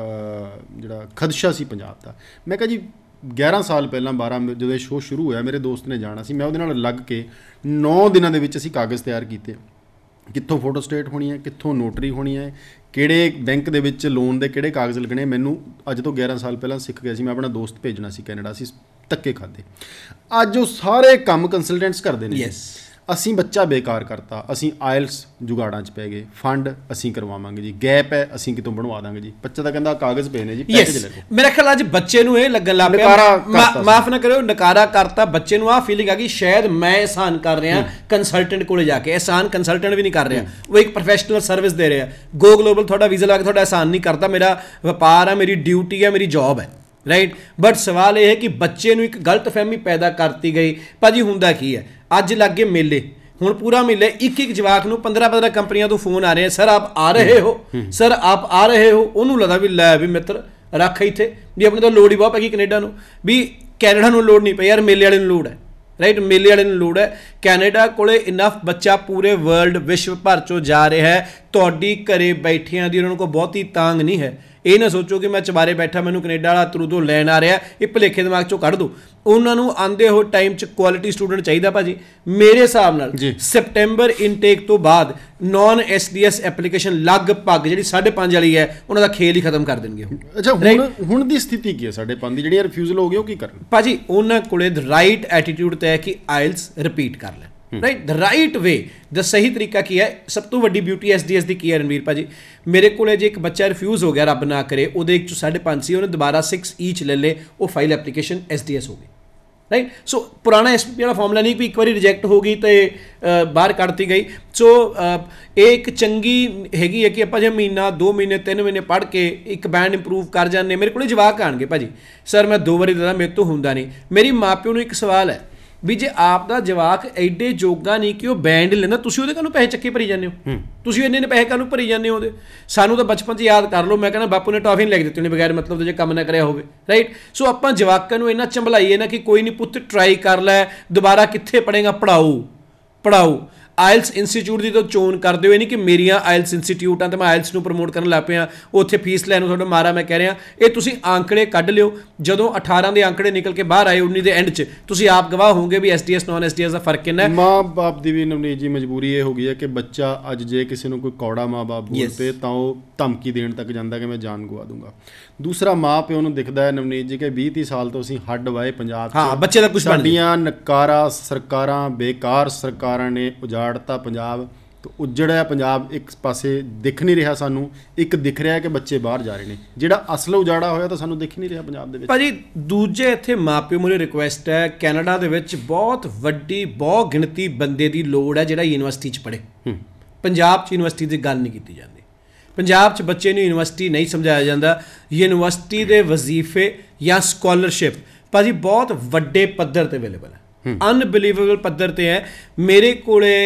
ਜਿਹੜਾ ਖਦਸ਼ਾ ਸੀ ਪੰਜਾਬ ਦਾ। ਮੈਂ ਕਿਹਾ ਜੀ 11 ਸਾਲ ਪਹਿਲਾਂ 12 ਜਦੋਂ ਇਹ ਸ਼ੋਅ ਸ਼ੁਰੂ ਹੋਇਆ, ਮੇਰੇ ਦੋਸਤ ਨੇ ਜਾਣਾ ਸੀ, ਮੈਂ ਉਹਦੇ ਨਾਲ ਲੱਗ ਕੇ 9 ਦਿਨਾਂ ਦੇ ਵਿੱਚ ਅਸੀਂ ਕਾਗਜ਼ ਤਿਆਰ ਕੀਤੇ, ਕਿੱਥੋਂ ਫੋਟੋ ਸਟੇਟ ਹੋਣੀ ਹੈ, ਕਿੱਥੋਂ ਨੋਟਰੀ ਹੋਣੀ ਹੈ, ਕਿਹੜੇ ਬੈਂਕ ਦੇ ਵਿੱਚ ਲੋਨ ਦੇ ਕਿਹੜੇ ਕਾਗਜ਼ ਲੱਗਣੇ। ਮੈਨੂੰ ਅੱਜ ਤੋਂ 11 ਸਾਲ ਪਹਿਲਾਂ ਸਿੱਖ ਗਿਆ ਸੀ, ਮੈਂ ਆਪਣਾ ਦੋਸਤ ਭੇਜਣਾ ਸੀ ਕੈਨੇਡਾ, ਅਸੀਂ ਧੱਕੇ ਖਾਦੇ। ਅੱਜ ਉਹ ਸਾਰੇ ਕੰਮ ਕੰਸਲਟੈਂਟਸ ਕਰਦੇ ਨੇ। ਅਸੀਂ ਬੱਚਾ ਬੇਕਾਰ ਕਰਤਾ, ਅਸੀਂ IELTS ਜੁਗਾੜਾਂ 'ਚ ਪੈ ਗਏ, ਫੰਡ ਅਸੀਂ ਕਰਵਾਵਾਂਗੇ ਜੀ, ਗੈਪ ਹੈ ਅਸੀਂ ਕਿਤੋਂ ਬਣਵਾ ਦਾਂਗੇ ਜੀ। ਬੱਚਾ ਤਾਂ ਕਹਿੰਦਾ ਕਾਗਜ਼ ਪਏ ਨੇ ਜੀ, ਪੈਕੇਜ ਲੈ ਲਓ। ਮੇਰਾ ਖਿਆਲ ਅੱਜ ਬੱਚੇ ਨੂੰ ਇਹ ਲੱਗਣ ਲੱਗ ਪਿਆ, ਮਾਫ ਨਾ ਕਰਿਓ, ਨਕਾਰਾ ਕਰਤਾ। ਬੱਚੇ ਨੂੰ ਆਹ ਫੀਲਿੰਗ ਆ ਗਈ ਸ਼ਾਇਦ ਮੈਂ ਅਹਿਸਾਨ ਕਰ ਰਿਹਾ ਕੰਸਲਟੈਂਟ ਕੋਲੇ ਜਾ ਕੇ। ਅਹਿਸਾਨ ਕੰਸਲਟੈਂਟ ਵੀ ਨਹੀਂ ਕਰ ਰਿਹਾ, ਉਹ ਇੱਕ ਪ੍ਰੋਫੈਸ਼ਨਲ ਸਰਵਿਸ ਦੇ ਰਿਹਾ। ਗੋ ਗਲੋਬਲ ਤੁਹਾਡਾ ਵੀਜ਼ਾ ਲਾ ਕੇ ਤੁਹਾਡਾ ਅਹਿਸਾਨ ਨਹੀਂ ਕਰਦਾ, ਮੇਰਾ ਵਪਾਰ ਆ, ਮੇਰੀ ਡਿਊਟੀ ਹੈ, ਮੇਰੀ ਜੌਬ ਹੈ, ਰਾਈਟ। ਬਟ ਸਵਾਲ ਇਹ ਹੈ ਕਿ ਬੱਚੇ ਨੂੰ ਇੱਕ ਗਲਤਫਹਿਮੀ ਪੈਦਾ ਕਰਤੀ ਗਈ। ਭਾਜੀ ਹੁੰਦਾ ਕੀ ਹੈ, ਅੱਜ ਲੱਗੇ ਮੇਲੇ, ਹੁਣ ਪੂਰਾ ਮੇਲੇ, ਇੱਕ ਜਵਾਕ ਨੂੰ 15 ਕੰਪਨੀਆਂ ਤੋਂ ਫੋਨ ਆ ਰਹੇ, ਸਰ ਆਪ ਆ ਰਹੇ ਹੋ, ਸਰ ਆਪ ਆ ਰਹੇ ਹੋ। ਉਹਨੂੰ ਲੱਗਦਾ ਵੀ ਲੈ ਵੀ ਮਿੱਤਰ ਰੱਖ ਇੱਥੇ, ਵੀ ਆਪਣੇ ਤਾਂ ਲੋੜ ਹੀ ਬਹੁਤ ਪੈ ਗਈ ਕੈਨੇਡਾ ਨੂੰ, ਵੀ ਕੈਨੇਡਾ ਨੂੰ ਲੋੜ ਨਹੀਂ ਪਈ ਯਾਰ, ਮੇਲੇ ਵਾਲੇ ਨੂੰ ਲੋੜ ਹੈ, ਰਾਈਟ। ਮੇਲੇ ਵਾਲੇ ਨੂੰ ਲੋੜ ਹੈ। ਕੈਨੇਡਾ ਕੋਲੇ ਇਨਫ ਬੱਚਾ ਪੂਰੇ ਵਰਲਡ ਵਿਸ਼ਵ ਭਰ 'ਚੋਂ ਜਾ ਰਿਹਾ ਹੈ, ਤੁਹਾਡੀ ਘਰੇ ਬੈਠਿਆਂ ਦੀ ਉਹਨਾਂ ਕੋਲ ਬਹੁਤੀ ਤਾਂਗ ਨਹੀਂ ਹੈ। ਇਹ ਨਾ ਸੋਚੋ ਕਿ ਮੈਂ ਚਬਾਰੇ ਬੈਠਾ ਮੈਨੂੰ ਕੈਨੇਡਾ ਵਾਲਾ ਤਰੂਦੋਂ ਲੈਣ ਆ ਰਿਹਾ, ਇਹ ਭੁਲੇਖੇ ਦਿਮਾਗ 'ਚੋਂ ਕੱਢ ਦਿਓ। ਉਹਨਾਂ ਨੂੰ ਆਉਂਦੇ ਹੋ ਟਾਈਮ 'ਚ ਕੁਆਲਿਟੀ ਸਟੂਡੈਂਟ ਚਾਹੀਦਾ ਭਾਜੀ। ਮੇਰੇ ਹਿਸਾਬ ਨਾਲ ਸੈਪਟੈਂਬਰ ਇਨਟੇਕ ਤੋਂ ਬਾਅਦ ਨੌਨ SDS ਐਪਲੀਕੇਸ਼ਨ ਲਗਭਗ ਜਿਹੜੀ 5.5 ਵਾਲੀ ਹੈ ਉਹਨਾਂ ਦਾ ਖੇਲ ਹੀ ਖਤਮ ਕਰ ਦੇਣਗੇ। ਅੱਛਾ, ਹੁਣ ਦੀ ਸਥਿਤੀ ਕੀ ਹੈ 5.5 ਦੀ? ਜਿਹੜੀ ਰਿਫਿਊਜ਼ਲ ਹੋ ਗਈ ਉਹ ਕੀ ਕਰਨ ਭਾਜੀ? ਉਹਨਾਂ ਕੋਲੇ ਰਾਈਟ ਐਟੀਟਿਊਡ ਤੇ ਹੈ ਕਿ IELTS ਰਿਪੀਟ ਕਰ ਲੈ, ਰਾਈਟ। ਦ ਰਾਈਟ ਵੇ, ਦ ਸਹੀ ਤਰੀਕਾ ਕੀ ਹੈ? ਸਭ ਤੋਂ ਵੱਡੀ ਬਿਊਟੀ SDS ਦੀ ਕੀ ਹੈ ਰਣਵੀਰ ਭਾਜੀ? ਮੇਰੇ ਕੋਲੇ ਜੇ ਇੱਕ ਬੱਚਾ ਰਿਫਿਊਜ਼ ਹੋ ਗਿਆ, ਰੱਬ ਨਾ ਕਰੇ, ਉਹਦੇ 1 ਚੋਂ 5.5 ਸੀ, ਉਹਨੇ ਦੁਬਾਰਾ 6 ਈਚ ਲੈ ਲੇ, ਉਹ ਫਾਈਲ ਐਪਲੀਕੇਸ਼ਨ SDS ਹੋ ਗਈ, ਰਾਈਟ। ਸੋ ਪੁਰਾਣਾ SP ਵਾਲਾ ਫਾਰਮੂਲਾ ਨਹੀਂ ਕਿ ਇੱਕ ਵਾਰੀ ਰਿਜੈਕਟ ਹੋ ਗਈ ਤੇ ਬਾਹਰ ਕੱਢਤੀ ਗਈ। ਸੋ ਇਹ ਇੱਕ ਚੰਗੀ ਹੈਗੀ ਹੈ ਕਿ ਆਪਾਂ ਜੇ ਮਹੀਨਾ 2 ਮਹੀਨੇ 3 ਮਹੀਨੇ ਪੜ੍ਹ ਕੇ ਇੱਕ ਬੈਂਡ ਇੰਪਰੂਵ ਕਰ ਜਾਂਦੇ। ਮੇਰੇ ਕੋਲੇ ਜਵਾਕ ਆਣਗੇ ਭਾਜੀ, ਸਰ ਮੈਂ 2 ਵਾਰੀ ਦਿੰਦਾ, ਮੇਰੇ ਤੋਂ ਹੁੰਦਾ ਨਹੀਂ। ਮੇਰੀ ਮਾਂ ਪਿਓ ਨੂੰ ਇੱਕ ਸਵਾਲ ਹੈ ਵੀ ਜੇ ਆਪ ਦਾ ਜਵਾਕ ਐਡੇ ਜੋਗਾ ਨਹੀਂ ਕਿ ਉਹ ਬੈਂਡ ਲੈਂਦਾ, ਤੁਸੀਂ ਉਹਦੇ ਕਾਹਨੂੰ ਪੈਸੇ ਚੱਕੇ ਭਰੀ ਜਾਂਦੇ ਹੋ? ਤੁਸੀਂ ਇੰਨੇ ਪੈਸੇ ਕਾਹਨੂੰ ਭਰੀ ਜਾਂਦੇ ਹੋ ਉਹਦੇ? ਸਾਨੂੰ ਤਾਂ ਬਚਪਨ 'ਚ ਯਾਦ ਕਰ ਲਓ, ਮੈਂ ਕਹਿੰਦਾ ਬਾਪੂ ਨੇ ਟੌਫੀ ਨਹੀਂ ਲੈ ਕੇ ਦਿੱਤੀ ਉਹਨੇ ਬਗੈਰ ਮਤਲਬ ਦੇ ਜੇ ਕੰਮ ਨਾ ਕਰਿਆ ਹੋਵੇ, ਰਾਈਟ। ਸੋ ਆਪਾਂ ਜਵਾਕਾਂ ਨੂੰ ਇੰਨਾ ਚੰਬਲਾਈਏ ਨਾ ਕਿ ਕੋਈ ਨਹੀਂ ਪੁੱਤ ਟਰਾਈ ਕਰ ਲੈ, ਦੁਬਾਰਾ ਕਿੱਥੇ ਪੜ੍ਹੇਗਾ, ਪੜ੍ਹਾਓ। ਆਇਲਸ ਇੰਸਟੀਚਿਊਟ ਦੀ ਤਾਂ ਚੋਣ ਕਰਦੇ ਹੋ, ਇਹ ਨਹੀਂ ਕਿ ਮੇਰੀਆਂ ਆਇਲਸ ਇੰਸਟੀਚਿਊਟ ਆ ਤੇ ਮੈਂ ਆਇਲਸ ਨੂੰ ਪ੍ਰਮੋਟ ਕਰਨ ਲੱਗ ਪਿਆ, ਉੱਥੇ ਫੀਸ ਲੈਣ ਨੂੰ ਤੁਹਾਡਾ ਮਾਰਾ। ਮੈਂ ਕਹਿ ਰਿਹਾ ਇਹ ਤੁਸੀਂ ਆંકੜੇ ਕੱਢ ਲਿਓ, ਜਦੋਂ 18 ਦੇ ਆંકੜੇ ਨਿਕਲ ਕੇ ਬਾਹਰ ਆਏ 19 ਦੇ ਐਂਡ 'ਚ ਤੁਸੀਂ ਆਪ ਗਵਾਹ ਹੋਵੋਗੇ ਵੀ SDS ਨੌਨ SDS ਦਾ ਫਰਕ ਕਿੰਨਾ ਹੈ। ਮਾਂ ਬਾਪ ਦੀ ਵੀ ਨਵਨੀਤ ਜੀ ਮਜਬੂਰੀ ਇਹ ਹੋ ਗਈ ਹੈ ਕਿ ਬੱਚਾ ਅੱਜ ਜੇ ਕਿਸੇ ਨੂੰ ਕੋਈ ਕੌੜਾ ਮਾਂ ਬਾਪ ਬੋਲ ਪਏ ਤਾਂ ਉਹ ਧਮਕੀ ਦੇਣ ਤੱਕ ਜਾਂਦਾ ਕਿ ਮੈਂ ਜਾਨ ਗਵਾ ਦੂੰਗਾ। ਦੂਸਰਾ ਮਾਂ ਪਿਓ ਨੂੰ ਦਿਖਦਾ ਹੈ ਨਵਨੀਤ ਜੀ ਕਿ 20-30 ਸਾਲ ਤੋਂ ਅਸੀਂ ਹੱਡ ਵਾਏ ਪੰਜਾਬ 'ਚ, ਹਾਂ ਬੱਚੇ ਦਾ ਕੁਝ ਸਾਡੀਆਂ ਨਕਾਰਾ ਸਰਕਾਰਾਂ, ਬੇਕਾਰ ਸਰਕਾਰਾਂ ਨੇ ਉਜਾੜਤਾ ਪੰਜਾਬ। ਤੇ ਉਜੜਿਆ ਪੰਜਾਬ ਇੱਕ ਪਾਸੇ ਦਿਖ ਨਹੀਂ ਰਿਹਾ ਸਾਨੂੰ, ਇੱਕ ਦਿਖ ਰਿਹਾ ਕਿ ਬੱਚੇ ਬਾਹਰ ਜਾ ਰਹੇ ਨੇ, ਜਿਹੜਾ ਅਸਲ ਉਜਾੜਾ ਹੋਇਆ ਤਾਂ ਸਾਨੂੰ ਦਿਖ ਨਹੀਂ ਰਿਹਾ ਪੰਜਾਬ ਦੇ ਵਿੱਚ। ਭਾਜੀ ਦੂਜੇ ਇੱਥੇ ਮਾਪਿਓ ਮੂਹਰੇ ਰਿਕੁਐਸਟ ਹੈ, ਕੈਨੇਡਾ ਦੇ ਵਿੱਚ ਬਹੁਤ ਵੱਡੀ ਬਹੁਤ ਗਿਣਤੀ ਬੰਦੇ ਦੀ ਲੋੜ ਹੈ ਜਿਹੜਾ ਯੂਨੀਵਰਸਿਟੀ 'ਚ ਪੜ੍ਹੇ। ਪੰਜਾਬ 'ਚ ਯੂਨੀਵਰਸਿਟੀ ਦੀ ਗੱਲ ਨਹੀਂ ਕੀਤੀ ਜਾਂਦੀ, ਪੰਜਾਬ 'ਚ ਬੱਚੇ ਨੂੰ ਯੂਨੀਵਰਸਿਟੀ ਨਹੀਂ ਸਮਝਾਇਆ ਜਾਂਦਾ। ਯੂਨੀਵਰਸਿਟੀ ਦੇ ਵਜ਼ੀਫੇ ਜਾਂ ਸਕਾਲਰਸ਼ਿਪ ਭਾਜੀ ਬਹੁਤ ਵੱਡੇ ਪੱਧਰ 'ਤੇ ਅਵੇਲੇਬਲ ਹੈ, ਅਨਬਿਲੀਵੇਬਲ ਪੱਧਰ 'ਤੇ ਹੈ। ਮੇਰੇ ਕੋਲੇ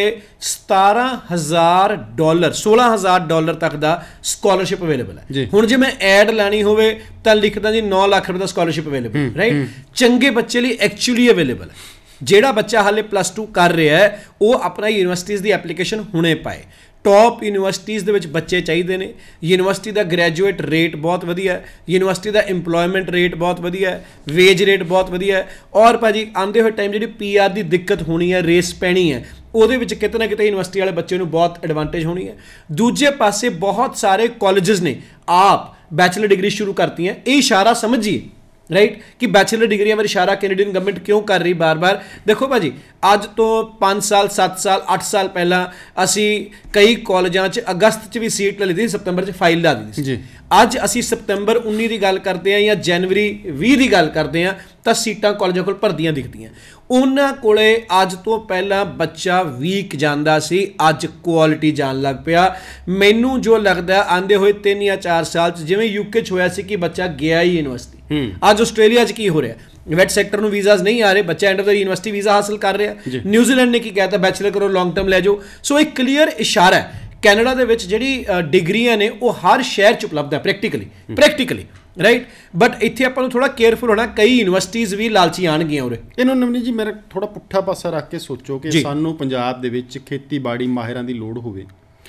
$17,000 $16,000 ਤੱਕ ਦਾ ਸਕਾਲਰਸ਼ਿਪ ਅਵੇਲੇਬਲ ਹੈ। ਹੁਣ ਜੇ ਮੈਂ ਐਡ ਲੈਣੀ ਹੋਵੇ ਤਾਂ ਲਿਖਦਾ ਜੀ 9 ਲੱਖ ਰੁਪਏ ਦਾ ਸਕਾਲਰਸ਼ਿਪ ਅਵੇਲੇਬਲ, ਰਾਈਟ। ਚੰਗੇ ਬੱਚੇ ਲਈ ਐਕਚੁਅਲੀ ਅਵੇਲੇਬਲ ਹੈ। ਜਿਹੜਾ ਬੱਚਾ ਹਾਲੇ +2 ਕਰ ਰਿਹਾ ਹੈ ਉਹ ਆਪਣਾ ਯੂਨੀਵਰਸਿਟੀਜ਼ ਦੀ ਐਪਲੀਕੇਸ਼ਨ ਹੁਣੇ ਪਾਏ। ਟੌਪ ਯੂਨੀਵਰਸਿਟੀਜ਼ ਦੇ ਵਿੱਚ ਬੱਚੇ ਚਾਹੀਦੇ ਨੇ। ਯੂਨੀਵਰਸਿਟੀ ਦਾ ਗ੍ਰੈਜੂਏਟ ਰੇਟ ਬਹੁਤ ਵਧੀਆ ਹੈ, ਯੂਨੀਵਰਸਿਟੀ ਦਾ ਇੰਪਲੋਇਮੈਂਟ ਰੇਟ ਬਹੁਤ ਵਧੀਆ ਹੈ, ਵੇਜ ਰੇਟ ਬਹੁਤ ਵਧੀਆ ਹੈ। ਔਰ ਭਾਜੀ ਆਉਂਦੇ ਹੋਏ ਟਾਈਮ ਜਿਹੜੀ PR ਦੀ ਦਿੱਕਤ ਹੋਣੀ ਹੈ, ਰੇਸ ਪੈਣੀ ਹੈ, ਉਹਦੇ ਵਿੱਚ ਕਿਤੇ ਨਾ ਕਿਤੇ ਯੂਨੀਵਰਸਿਟੀ ਵਾਲੇ ਬੱਚੇ ਨੂੰ ਬਹੁਤ ਐਡਵਾਂਟੇਜ ਹੋਣੀ ਹੈ। ਦੂਜੇ ਪਾਸੇ ਬਹੁਤ ਸਾਰੇ ਕਾਲਜਸ ਨੇ ਆਪ ਬੈਚਲਰ ਡਿਗਰੀ ਸ਼ੁਰੂ ਕਰਤੀਆਂ। ਇਹ ਇਸ਼ਾਰਾ ਸਮਝੀਏ, ਰਾਈਟ, ਕਿ ਬੈਚਲਰ ਡਿਗਰੀਆਂ ਵਾਲੀ ਇਸ਼ਾਰਾ ਕੈਨੇਡੀਅਨ ਗਵਰਨਮੈਂਟ ਕਿਉਂ ਕਰ ਰਹੀ ਬਾਰ-ਬਾਰ। ਦੇਖੋ ਭਾਜੀ ਅੱਜ ਤੋਂ 5 ਸਾਲ 7 ਸਾਲ 8 ਸਾਲ ਪਹਿਲਾਂ ਅਸੀਂ ਕਈ ਕਾਲਜਾਂ 'ਚ ਅਗਸਤ 'ਚ ਵੀ ਸੀਟ ਲੈ ਲਈ ਸੀ, ਸਤੰਬਰ 'ਚ ਫਾਈਲ ਲਾ ਦਿੱਤੀ ਸੀ। ਅੱਜ ਅਸੀਂ ਸਤੰਬਰ 19 ਦੀ ਗੱਲ ਕਰਦੇ ਹਾਂ ਜਾਂ ਜਨਵਰੀ 20 ਦੀ ਗੱਲ ਕਰਦੇ ਹਾਂ ਤਾਂ ਸੀਟਾਂ ਕਾਲਜਾਂ ਕੋਲ ਭਰਦੀਆਂ ਦਿਖਦੀਆਂ। ਉਹਨਾਂ ਕੋਲੇ ਅੱਜ ਤੋਂ ਪਹਿਲਾਂ ਬੱਚਾ ਵੀਕ ਜਾਂਦਾ ਸੀ, ਅੱਜ ਕੁਆਲਿਟੀ ਜਾਣ ਲੱਗ ਪਿਆ। ਮੈਨੂੰ ਜੋ ਲੱਗਦਾ ਆਉਂਦੇ ਹੋਏ 3 ਜਾਂ 4 ਸਾਲ 'ਚ ਜਿਵੇਂ UK 'ਚ ਹੋਇਆ ਸੀ ਕਿ ਬੱਚਾ ਗਿਆ ਹੀ ਯੂਨੀਵਰਸਿਟੀ, ਅੱਜ ਆਸਟ੍ਰੇਲੀਆ 'ਚ ਕੀ ਹੋ ਰਿਹਾ, ਵੈਟ ਸੈਕਟਰ ਨੂੰ ਵੀਜ਼ਾਸ ਨਹੀਂ ਆ ਰਹੇ, ਬੱਚਾ ਐਂਡ ਆਫ ਦਾ ਯੂਨੀਵਰਸਿਟੀ ਵੀਜ਼ਾ ਹਾਸਲ ਕਰ ਰਿਹਾ। ਨਿਊਜ਼ੀਲੈਂਡ ਨੇ ਕੀ ਕਹਿਤਾ, ਬੈਚਲਰ ਕਰੋ ਲੌਂਗ ਟਰਮ ਲੈ ਜਾਓ। ਸੋ ਇੱਕ ਕਲੀਅਰ ਇਸ਼ਾਰਾ ਹੈ ਕੈਨੇਡਾ ਦੇ ਵਿੱਚ ਜਿਹੜੀ ਡਿਗਰੀਆਂ ਨੇ ਉਹ ਹਰ ਸ਼ਹਿਰ 'ਚ ਉਪਲਬਧ ਹੈ ਪ੍ਰੈਕਟੀਕਲੀ, ਰਾਈਟ। ਬਟ ਇੱਥੇ ਆਪਾਂ ਨੂੰ ਥੋੜਾ ਕੇਅਰਫੁਲ ਹੋਣਾ, ਕਈ ਯੂਨੀਵਰਸਿਟੀਜ਼ ਵੀ ਲਾਲਚੀ ਆਉਣਗੀਆਂ ਉਰੇ। ਇਹਨੂੰ ਨਵਨੀਤ ਜੀ ਮੇਰਾ ਥੋੜਾ ਪੁੱਠਾ ਪਾਸਾ ਰੱਖ ਕੇ ਸੋਚੋ ਕਿ ਸਾਨੂੰ ਪੰਜਾਬ ਦੇ ਵਿੱਚ ਖੇਤੀਬਾੜੀ ਮਾਹਿਰਾਂ ਦੀ ਲੋੜ ਹੋਵੇ।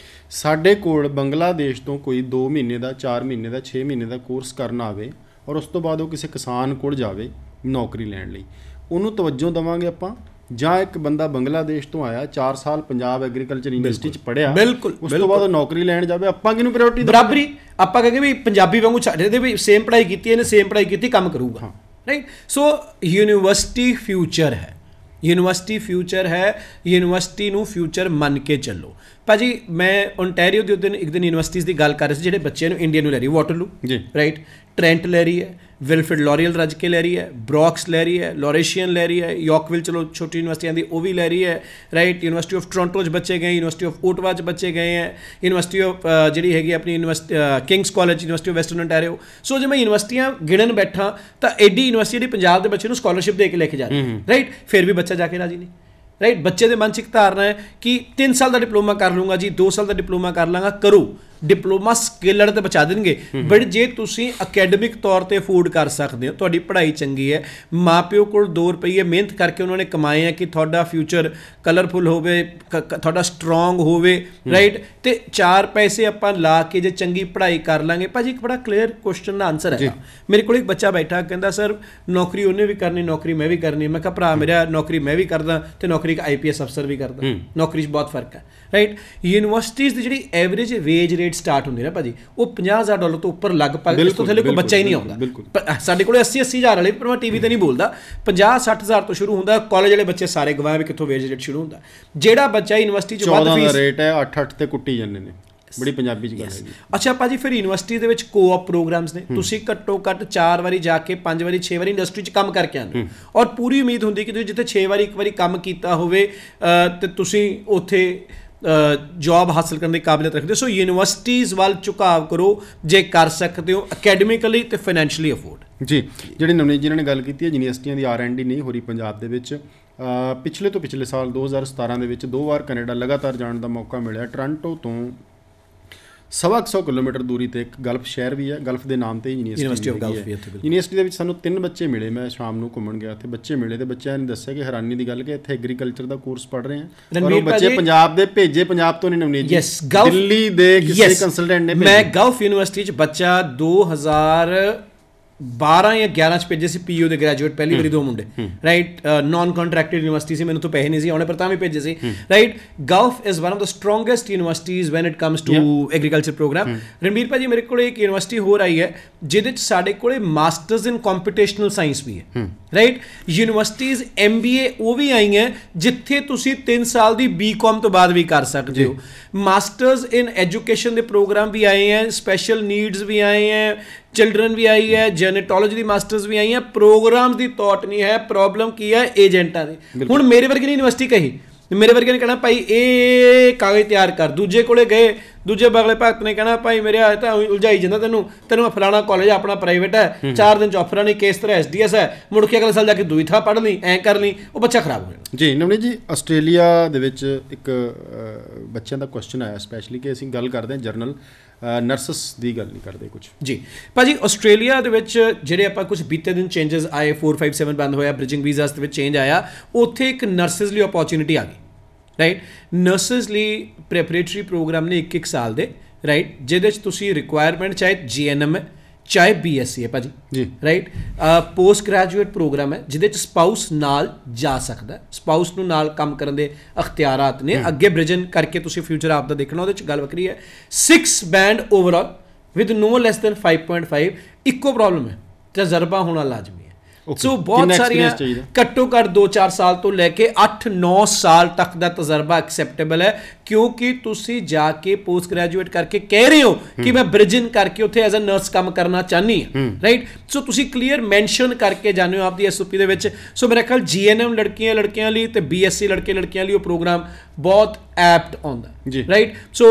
ਸਾਡੇ ਕੋਲ ਬੰਗਲਾਦੇਸ਼ ਤੋਂ ਕੋਈ 2 ਮਹੀਨੇ ਦਾ 4 ਮਹੀਨੇ ਦਾ 6 ਮਹੀਨੇ ਦਾ ਕੋਰਸ ਕਰਨ ਆਵੇ ਔਰ ਉਸ ਤੋਂ ਬਾਅਦ ਉਹ ਕਿਸੇ ਕਿਸਾਨ ਕੋਲ ਜਾਵੇ ਨੌਕਰੀ ਲੈਣ ਲਈ, ਉਹਨੂੰ ਤਵੱਜੋ ਦੇਵਾਂਗੇ ਆਪਾਂ? ਜਾਂ ਇੱਕ ਬੰਦਾ ਬੰਗਲਾਦੇਸ਼ ਤੋਂ ਆਇਆ 4 ਸਾਲ ਪੰਜਾਬ ਐਗਰੀਕਲਚਰ ਯੂਨੀਵਰਸਿਟੀ 'ਚ ਪੜ੍ਹਿਆ, ਉਸ ਤੋਂ ਬਾਅਦ ਉਹ ਨੌਕਰੀ ਲੈਣ ਜਾਵੇ, ਆਪਾਂ ਕਿਹਨੂੰ ਪ੍ਰਾਇੋਰਟੀ ਬਰਾਬਰੀ? ਆਪਾਂ ਕਹਿੰਦੇ ਵੀ ਪੰਜਾਬੀ ਵਾਂਗੂ ਸਾਡੇ ਦੇ ਵੀ ਸੇਮ ਪੜ੍ਹਾਈ ਕੀਤੀ, ਇਹਨੇ ਸੇਮ ਪੜ੍ਹਾਈ ਕੀਤੀ, ਕੰਮ ਕਰੂਗਾ, ਰਾਈਟ। ਸੋ ਯੂਨੀਵਰਸਿਟੀ ਫਿਊਚਰ ਹੈ, ਯੂਨੀਵਰਸਿਟੀ ਫਿਊਚਰ ਹੈ, ਯੂਨੀਵਰਸਿਟੀ ਨੂੰ ਫਿਊਚਰ ਮੰਨ ਕੇ ਚੱਲੋ। ਭਾਜੀ ਮੈਂ ਓਨਟਾਰੀਓ ਦੇ ਇੱਕ ਦਿਨ ਯੂਨੀਵਰਸਿਟੀਜ਼ ਦੀ ਗੱਲ ਕਰ ਰਿਹਾ ਸੀ ਜਿਹੜੇ ਬੱਚਿਆਂ ਨੂੰ ਇੰਡੀਆ ਨੂੰ ਲੈ ਰਹੀ, ਵਾਟਰਲੂ, ਰਾਈਟ, ਟ੍ਰੈਂਟ ਲੈ ਰਹੀ ਹੈ, ਵਿਲਫਰਡ ਲੌਰੀਅਲ ਰੱਜ ਕੇ ਲੈ ਰਹੀ ਹੈ, ਬਰੌਕਸ ਲੈ ਰਹੀ ਹੈ, ਲੋਰੇਸ਼ੀਅਨ ਲੈ ਰਹੀ ਹੈ, ਯਾਰਕਵਿਲ ਚਲੋ ਛੋਟੀ ਯੂਨੀਵਰਸਿਟੀਆਂ ਦੀ ਉਹ ਵੀ ਲੈ ਰਹੀ ਹੈ, ਰਾਈਟ। ਯੂਨੀਵਰਸਿਟੀ ਆਫ ਟੋਰਾਂਟੋ 'ਚ ਬੱਚੇ ਗਏ, ਯੂਨੀਵਰਸਿਟੀ ਆਫ ਓਟਵਾ 'ਚ ਬੱਚੇ ਗਏ ਹੈ, ਯੂਨੀਵਰਸਿਟੀ ਆਫ ਜਿਹੜੀ ਹੈਗੀ ਆਪਣੀ university Kings College, university of Western Ontario. So ਜੇ ਮੈਂ ਯੂਨੀਵਰਸਿਟੀਆਂ ਗਿਣਨ ਬੈਠਾ ਤਾਂ ਐਡੀ ਯੂਨੀਵਰਸਿਟੀ ਜਿਹੜੀ ਪੰਜਾਬ ਦੇ ਬੱਚੇ ਨੂੰ ਸਕਾਲਰਸ਼ਿਪ ਦੇ ਕੇ ਲੈ ਕੇ ਜਾ ਰਹੀ, ਰਾਈਟ। ਫਿਰ ਵੀ ਬੱਚਾ ਜਾ ਕੇ ਰਾਜੀ ਨਹੀਂ, ਰਾਈਟ। ਬੱਚੇ ਦੇ ਮਨ 'ਚ ਇੱਕ ਧਾਰਨਾ ਹੈ ਕਿ 3 ਸਾਲ ਦਾ ਡਿਪਲੋਮਾ ਕਰ ਲੂੰਗਾ ਜੀ, 2 ਸਾਲ ਦਾ ਡਿਪਲੋਮਾ ਕਰ ਲਾਂਗਾ। ਕਰੋ ਡਿਪਲੋਮਾ, ਸਕਿੱਲਡ ਤੇ ਬਚਾ ਦੇਣਗੇ, ਬਟ ਜੇ ਤੁਸੀਂ ਅਕੈਡਮਿਕ ਤੌਰ ਤੇ ਅਫੋਰਡ ਕਰ ਸਕਦੇ ਹੋ, ਤੁਹਾਡੀ ਪੜ੍ਹਾਈ ਚੰਗੀ ਹੈ, ਮਾਂ ਪਿਓ ਕੋਲ 2 ਰੁਪਈਏ ਮਿਹਨਤ ਕਰਕੇ ਉਹਨਾਂ ਨੇ ਕਮਾਏ ਆ ਕਿ ਤੁਹਾਡਾ ਫਿਊਚਰ ਕਲਰਫੁਲ ਹੋਵੇ, ਤੁਹਾਡਾ ਸਟਰੋਂਗ ਹੋਵੇ, ਰਾਈਟ, ਤੇ 4 ਪੈਸੇ ਆਪਾਂ ਲਾ ਕੇ ਜੇ ਚੰਗੀ ਪੜ੍ਹਾਈ ਕਰ ਲਾਂਗੇ। ਭਾਜੀ ਇੱਕ ਬੜਾ ਕਲੀਅਰ ਕੁਐਸਚਨ ਦਾ ਆਨਸਰ ਹੈ। ਮੇਰੇ ਕੋਲ ਇੱਕ ਬੱਚਾ ਬੈਠਾ ਕਹਿੰਦਾ ਸਰ ਨੌਕਰੀ ਉਹਨੇ ਵੀ ਕਰਨੀ, ਨੌਕਰੀ ਮੈਂ ਵੀ ਕਰਨੀ। ਮੈਂ ਕਿਹਾ ਭਰਾ ਮੇਰਾ ਨੌਕਰੀ ਮੈਂ ਵੀ ਕਰਦਾ ਤੇ ਨੌਕਰੀ ਇੱਕ IPS ਅਫਸਰ ਵੀ ਕਰਦਾ, ਨੌਕਰੀ 'ਚ ਬਹੁਤ ਫਰਕ ਹੈ, ਰਾਈਟ। ਯੂਨੀਵਰਸਿਟੀਜ਼ ਦੀ ਜਿਹੜੀ ਐਵਰੇਜ ਵੇਜ ਰੇਟ ਸਟਾਰਟ ਹੁੰਦੀ ਨਾ ਭਾਜੀ ਉਹ $50,000 ਤੋਂ ਉੱਪਰ ਲਗਭਗ, ਇਸ ਤੋਂ ਥੱਲੇ ਕੋਈ ਬੱਚਾ ਹੀ ਨਹੀਂ ਆਉਂਦਾ। ਸਾਡੇ ਕੋਲ 80,000 ਵਾਲੇ, ਪਰ ਮੈਂ TV ਤੇ ਨਹੀਂ ਬੋਲਦਾ, 50-60,000 ਤੋਂ ਸ਼ੁਰੂ ਹੁੰਦਾ। ਕਾਲਜ ਵਾਲੇ ਬੱਚੇ ਸਾਰੇ ਗਵਾਹ ਵੀ ਕਿੱਥੋਂ ਵੇਜ ਰੇਟ ਸ਼ੁਰੂ ਹੁੰਦਾ। ਜਿਹੜਾ ਬੱਚਾ ਯੂਨੀਵਰਸਿਟੀ 'ਚ ਵੱਧ ਫੀਸ, 14 ਦਾ ਰੇਟ ਹੈ, 8-8 ਤੇ ਕੁੱਟੀ ਜਾਂਦੇ ਨੇ, ਬੜੀ ਪੰਜਾਬੀ 'ਚ ਗੱਲ ਹੈ। ਅੱਛਾ ਭਾਜੀ ਫਿਰ ਯੂਨੀਵਰਸਿਟੀ ਦੇ ਵਿੱਚ ਕੋਆਪ ਪ੍ਰੋਗਰਾਮਸ ਨੇ, ਤੁਸੀਂ ਘੱਟੋ ਘੱਟ 4 ਵਾਰੀ ਜਾ ਕੇ 5 ਵਾਰੀ 6 ਵਾਰੀ ਇੰਡਸਟਰੀ 'ਚ ਕੰਮ ਕਰਕੇ ਆਉਂਦੇ ਔਰ ਪੂਰੀ ਉਮੀਦ ਹੁੰਦੀ ਕਿ ਤੁਸੀਂ ਜਿੱਥੇ 6 ਵਾਰੀ ਇੱਕ ਵਾਰੀ ਕੰਮ ਕੀਤਾ ਹੋਵੇ ਤੇ ਤੁਸੀਂ ਉੱਥੇ ਜੌਬ ਹਾਸਲ ਕਰਨ ਦੀ ਕਾਬਲੀਅਤ ਰੱਖਦੇ ਹੋ। ਸੋ ਯੂਨੀਵਰਸਿਟੀਜ਼ ਵੱਲ ਝੁਕਾਵ ਕਰੋ ਜੇ ਕਰ ਸਕਦੇ ਹੋ, ਅਕੈਡਮਿਕਲੀ ਤੇ ਫਾਈਨੈਂਸ਼ੀਅਲੀ ਅਫੋਰਡ। ਜੀ ਜਿਹੜੀ ਨਵਨੀਤ ਜੀ ਨੇ ਗੱਲ ਕੀਤੀ ਹੈ, ਯੂਨੀਵਰਸਿਟੀਆਂ ਦੀ R&D ਨਹੀਂ ਹੋ ਰਹੀ ਪੰਜਾਬ ਦੇ ਵਿੱਚ। ਪਿਛਲੇ ਤੋਂ ਪਿਛਲੇ ਸਾਲ 2017 ਦੇ ਵਿੱਚ 2 ਵਾਰ ਕੈਨੇਡਾ ਲਗਾਤਾਰ ਜਾਣ ਦਾ ਮੌਕਾ ਮਿਲਿਆ। ਟੋਰਾਂਟੋ ਤੋਂ 100 ਕਿਲੋਮੀਟਰ ਦੂਰੀ ਤੇ ਇੱਕ ਗਲਫ ਸ਼ਹਿਰ ਵੀ ਹੈ, ਗਲਫ ਦੇ ਨਾਮ ਤੇ ਯੂਨੀਵਰਸਿਟੀ ਆਫ ਗਲਫ ਵੀ ਇੱਥੇ। ਯੂਨੀਵਰਸਿਟੀ ਦੇ ਵਿੱਚ ਸਾਨੂੰ 3 ਬੱਚੇ ਮਿਲੇ, ਮੈਂ ਸ਼ਾਮ ਨੂੰ ਘੁੰਮਣ ਗਿਆ ਉੱਥੇ ਬੱਚੇ ਮਿਲੇ ਤੇ ਬੱਚਿਆਂ ਨੇ ਦੱਸਿਆ ਕਿ ਹੈਰਾਨੀ ਦੀ ਗੱਲ ਕਿ ਇੱਥੇ ਐਗਰੀਕਲਚਰ ਦਾ ਕੋਰਸ ਪੜ੍ਹ ਰਹੇ ਆ ਔਰ ਉਹ ਬੱਚੇ ਪੰਜਾਬ ਦੇ ਭੇਜੇ, ਪੰਜਾਬ ਤੋਂ ਨਹੀਂ ਨਵਨੀਤ ਜੀ, ਦਿੱਲੀ ਦੇ ਕਿਸੇ ਕੰਸਲਟੈਂਟ ਨੇ ਭੇਜੇ। ਮੈਂ ਗਲਫ ਯੂਨੀਵਰਸਿਟੀ 'ਚ ਬੱਚਾ 2012 ਜਾਂ 11 'ਚ ਭੇਜੇ ਸੀ, ਪੀਯੂ ਦੇ ਗ੍ਰੈਜੂਏਟ ਪਹਿਲੀ ਵਾਰੀ 2 ਮੁੰਡੇ, ਰਾਈਟ। ਨਾਨ ਕੰਟਰੈਕਟਡ ਯੂਨੀਵਰਸਿਟੀ ਸੀ, ਮੈਨੂੰ ਤੋਂ ਪੈਸੇ ਨਹੀਂ ਸੀ ਆਉਣੇ ਪਰ ਤਾਂ ਵੀ ਭੇਜੇ ਸੀ, right. Guelph is one of the strongest universities when it comes to agriculture program. Ranbir ਭਾਜੀ ਮੇਰੇ ਕੋਲ ਇੱਕ ਯੂਨੀਵਰਸਿਟੀ ਹੋਰ ਆਈ ਹੈ ਜਿਹਦੇ 'ਚ ਸਾਡੇ ਕੋਲ ਮਾਸਟਰਸ ਇਨ ਕੰਪਿਊਟੇਸ਼ਨਲ ਸਾਇੰਸ ਵੀ ਹੈ, ਰਾਈਟ। ਯੂਨੀਵਰਸਿਟੀਜ਼ MBA ਉਹ ਵੀ ਆਈਆਂ ਜਿੱਥੇ ਤੁਸੀਂ 3 ਸਾਲ ਦੀ BCom ਤੋਂ ਬਾਅਦ ਵੀ ਕਰ ਸਕਦੇ ਹੋ। ਮਾਸਟਰਸ ਇਨ ਐਜੂਕੇਸ਼ਨ ਦੇ ਪ੍ਰੋਗਰਾਮ ਵੀ ਆਏ ਹੈ, ਸਪੈਸ਼ਲ ਨੀਡਸ ਵੀ ਆਏ ਹੈ, चिल्ड्रन भी आई है, जेनेटोलॉजी दी मास्टर्स भी आई है। प्रोग्राम की थॉट नहीं है, प्रॉब्लम की है एजेंटा की। हुण मेरे वर्गे ने यूनिवर्सिटी कही, मेरे वर्गे ने कहना भाई ये कागज तैयार कर, दूजे कोले गए, दूजे बगले भगत ने कहना भाई मेरे हाथ तो उलझाई जाता तेनों मैं फलाना कॉलेज अपना प्राइवेट है, 4 दिन च ऑफर नहीं, केस तरह SDS है, मुड़ के अगले साल जाके दूई था पढ़ ली, ऐ कर ली, वो बच्चा खराब हो जाए। जी नवनीत जी, ਆਸਟ੍ਰੇਲੀਆ ਦੇ ਵਿੱਚ ਇੱਕ ਬੱਚਿਆਂ ਦਾ ਕੁਐਸਚਨ ਆਇਆ ਸਪੈਸ਼ਲੀ ਕਿ ਅਸੀਂ ਗੱਲ ਕਰਦੇ ਹਾਂ ਜਰਨਲ ਨਰਸਸ ਦੀ ਗੱਲ ਨਹੀਂ ਕਰਦੇ ਕੁਝ ਜੀ ਭਾਜੀ। ਆਸਟ੍ਰੇਲੀਆ ਦੇ ਵਿੱਚ ਜਿਹੜੇ ਆਪਾਂ ਕੁਝ ਬੀਤੇ ਦਿਨ ਚੇਂਜਸ ਆਏ, 457 ਬੰਦ ਹੋਇਆ, ਬ੍ਰਿਜਿੰਗ ਵੀਜ਼ਾਸ ਦੇ ਵਿੱਚ ਚੇਂਜ ਆਇਆ, ਉੱਥੇ ਇੱਕ ਨਰਸਸ ਲਈ ਓਪਰਚੁਨਿਟੀ ਆ ਗਈ, ਰਾਈਟ। ਨਰਸਸ ਲਈ ਪ੍ਰੈਪਰੇਟਰੀ ਪ੍ਰੋਗਰਾਮ ਨੇ 1 ਸਾਲ ਦੇ, ਰਾਈਟ, ਜਿਹਦੇ 'ਚ ਤੁਸੀਂ ਰਿਕੁਆਇਰਮੈਂਟ ਚਾਹੇ GNM ਹੈ ਚਾਹੇ BSc ਹੈ ਭਾਜੀ ਜੀ, ਰਾਈਟ। ਪੋਸਟ ਗ੍ਰੈਜੂਏਟ ਪ੍ਰੋਗਰਾਮ ਹੈ ਜਿਹਦੇ 'ਚ ਸਪਾਊਸ ਨਾਲ ਜਾ ਸਕਦਾ, ਸਪਾਊਸ ਨੂੰ ਨਾਲ ਕੰਮ ਕਰਨ ਦੇ ਅਖਤਿਆਰਾਤ ਨੇ। ਅੱਗੇ ਬ੍ਰਿਜਨ ਕਰਕੇ ਤੁਸੀਂ ਫਿਊਚਰ ਆਪ ਦਾ ਦੇਖਣਾ, ਉਹਦੇ 'ਚ ਗੱਲ ਵੱਖਰੀ ਹੈ। 6 band overall with no less than 5.5। ਇੱਕੋ ਪ੍ਰੋਬਲਮ ਹੈ, ਤਜਰਬਾ ਹੋਣਾ ਲਾਜ਼ਮੀ ਹੈ। ਸੋ ਬਹੁਤ ਸਾਰੀਆਂ ਘੱਟੋ ਘੱਟ 2-4 ਸਾਲ ਤੋਂ ਲੈ ਕੇ 8-9 ਸਾਲ ਤੱਕ ਦਾ ਤਜਰਬਾ ਐਕਸੈਪਟੇਬਲ ਹੈ, ਕਿਉਂਕਿ ਤੁਸੀਂ ਜਾ ਕੇ ਪੋਸਟ ਗ੍ਰੈਜੂਏਟ ਕਰਕੇ ਕਹਿ ਰਹੇ ਹੋ ਕਿ ਮੈਂ ਬ੍ਰਿਜਨ ਕਰਕੇ ਉੱਥੇ ਐਜ਼ ਅ ਨਰਸ ਕੰਮ ਕਰਨਾ ਚਾਹਨੀ ਹਾਂ, ਰਾਈਟ। ਸੋ ਤੁਸੀਂ ਕਲੀਅਰ ਮੈਂਸ਼ਨ ਕਰਕੇ ਜਾਂਦੇ ਹੋ ਆਪਦੀ SOP ਦੇ ਵਿੱਚ। ਸੋ ਮੇਰੇ ਖਿਆਲ GNM ਲੜਕੀਆਂ ਲਈ ਤੇ BSc ਲੜਕਿਆਂ ਲਈ ਉਹ ਪ੍ਰੋਗਰਾਮ ਬਹੁਤ ਐਪਟ ਆਉਂਦਾ, ਰਾਈਟ। ਸੋ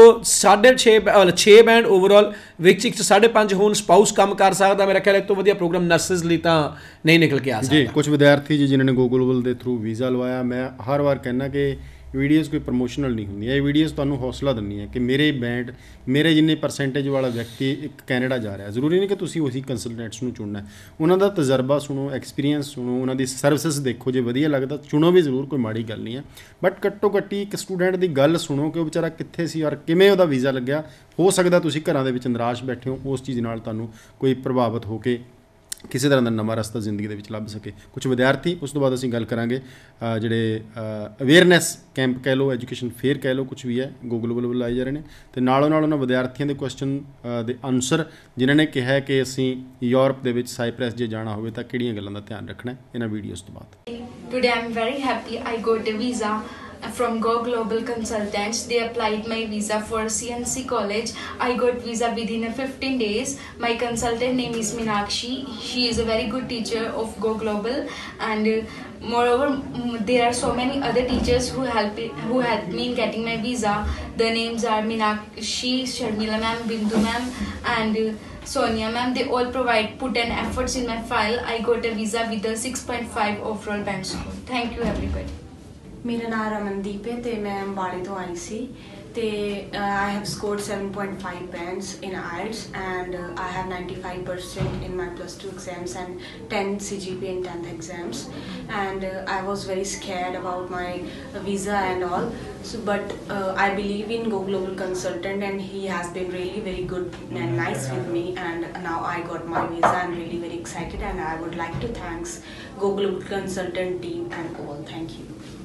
6.5 ਬੈਂਡ ਓਵਰਆਲ ਵਿੱਚ 5.5 ਹੁਣ ਸਪਾਊਸ ਕੰਮ ਕਰ ਸਕਦਾ। ਮੇਰਾ ਖਿਆਲ ਇਹ ਤੋਂ ਵਧੀਆ ਪ੍ਰੋਗਰਾਮ ਨਰਸਿਸ ਲਈ ਤਾਂ ਨਹੀਂ ਨਿਕਲ ਕੇ ਆ ਸਕਦਾ। ਜੀ ਕੁਝ ਵਿਦਿਆਰਥੀ ਜੀ ਜਿਨ੍ਹਾਂ ਨੇ ਗੋ ਗਲੋਬਲ ਦੇ ਥਰੂ ਵੀਜ਼ਾ ਲਵਾਇਆ, ਮੈਂ ਹਰ ਵਾਰ ਕਹਿੰਦਾ ਕਿ ਵੀਡੀਓਜ਼ ਕੋਈ ਪ੍ਰਮੋਸ਼ਨਲ ਨਹੀਂ ਹੁੰਦੀਆਂ, ਇਹ ਵੀਡੀਓਜ਼ ਤੁਹਾਨੂੰ ਹੌਸਲਾ ਦਿੰਦੀਆਂ ਕਿ ਮੇਰੇ ਬੈਂਡ ਮੇਰੇ ਜਿੰਨੇ ਪਰਸੈਂਟੇਜ ਵਾਲਾ ਵਿਅਕਤੀ ਇੱਕ ਕੈਨੇਡਾ ਜਾ ਰਿਹਾ। ਜ਼ਰੂਰੀ ਨਹੀਂ ਕਿ ਤੁਸੀਂ ਉਹੀ ਕੰਸਲਟੈਂਟਸ ਨੂੰ ਚੁਣਨਾ, ਉਹਨਾਂ ਦਾ ਤਜਰਬਾ ਸੁਣੋ, ਐਕਸਪੀਰੀਅੰਸ ਸੁਣੋ, ਉਹਨਾਂ ਦੀ ਸਰਵਿਸਿਜ਼ ਦੇਖੋ, ਜੇ ਵਧੀਆ ਲੱਗਦਾ ਚੁਣੋ ਵੀ ਜ਼ਰੂਰ, ਕੋਈ ਮਾੜੀ ਗੱਲ ਨਹੀਂ ਹੈ। ਬਟ ਘੱਟੋ ਘੱਟੀ ਇੱਕ ਸਟੂਡੈਂਟ ਦੀ ਗੱਲ ਸੁਣੋ ਕਿ ਉਹ ਵਿਚਾਰਾ ਕਿੱਥੇ ਸੀ ਔਰ ਕਿਵੇਂ ਉਹਦਾ ਵੀਜ਼ਾ ਲੱਗਿਆ। ਹੋ ਸਕਦਾ ਤੁਸੀਂ ਘਰਾਂ ਦੇ ਵਿੱਚ ਨਿਰਾਸ਼ ਬੈਠੇ ਹੋ, ਉਸ ਚੀਜ਼ ਨਾਲ ਤੁਹਾਨੂੰ ਕੋਈ ਪ੍ਰਭਾਵਿਤ ਹੋ ਕੇ ਕਿਸੇ ਤਰ੍ਹਾਂ ਦਾ ਨਵਾਂ ਰਸਤਾ ਜ਼ਿੰਦਗੀ ਦੇ ਵਿੱਚ ਲੱਭ ਸਕੇ। ਕੁਝ ਵਿਦਿਆਰਥੀ, ਉਸ ਤੋਂ ਬਾਅਦ ਅਸੀਂ ਗੱਲ ਕਰਾਂਗੇ ਜਿਹੜੇ ਅਵੇਅਰਨੈਸ ਕੈਂਪ ਕਹਿ ਲਓ, ਐਜੂਕੇਸ਼ਨ ਫੇਅਰ ਕਹਿ ਲਓ, ਕੁਛ ਵੀ ਹੈ ਗੋ ਗਲੋਬਲ ਵੱਲ ਲਾਏ ਜਾ ਰਹੇ ਨੇ, ਅਤੇ ਨਾਲੋਂ ਨਾਲ ਉਹਨਾਂ ਵਿਦਿਆਰਥੀਆਂ ਦੇ ਕੁਐਸਚਨ ਦੇ ਆਨਸਰ ਜਿਨ੍ਹਾਂ ਨੇ ਕਿਹਾ ਕਿ ਅਸੀਂ ਯੂਰਪ ਦੇ ਵਿੱਚ ਸਾਈਪ੍ਰੈਸ ਜੇ ਜਾਣਾ ਹੋਵੇ ਤਾਂ ਕਿਹੜੀਆਂ ਗੱਲਾਂ ਦਾ ਧਿਆਨ ਰੱਖਣਾ ਇਹਨਾਂ ਵੀਡੀਓਜ਼ ਤੋਂ ਬਾਅਦ। Today I'm very happy I got a visa from Go Global Consultants. They applied my visa for CNC college. I got visa within 15 days. My consultant name is Meenakshi. She is a very good teacher of Go Global, and moreover there are so many other teachers who helped me in getting my visa. The names are Meenakshi, Sharmila ma'am, Bindu ma'am, and Sonia ma'am. They all put an efforts in my file. I got a visa with a 6.5 overall band score. Thank you everybody. ਮੇਰਾ ਨਾਮ ਰਮਨਦੀਪ ਹੈ ਤੇ ਮੈਂ ਅੰਬਾਲੇ ਤੋਂ ਆਈ ਸੀ ਤੇ I have scored 7.5 bands in IELTS and I have 95% in my +2 exams and 10 CGPA in 10th exams, and I was very scared about my visa and all, so but I believe in Go Global Consultant and he has been really very good and nice with me, and now I got my visa. I'm really very excited and I would like to thanks Go Global Consultant team and all. Thank you.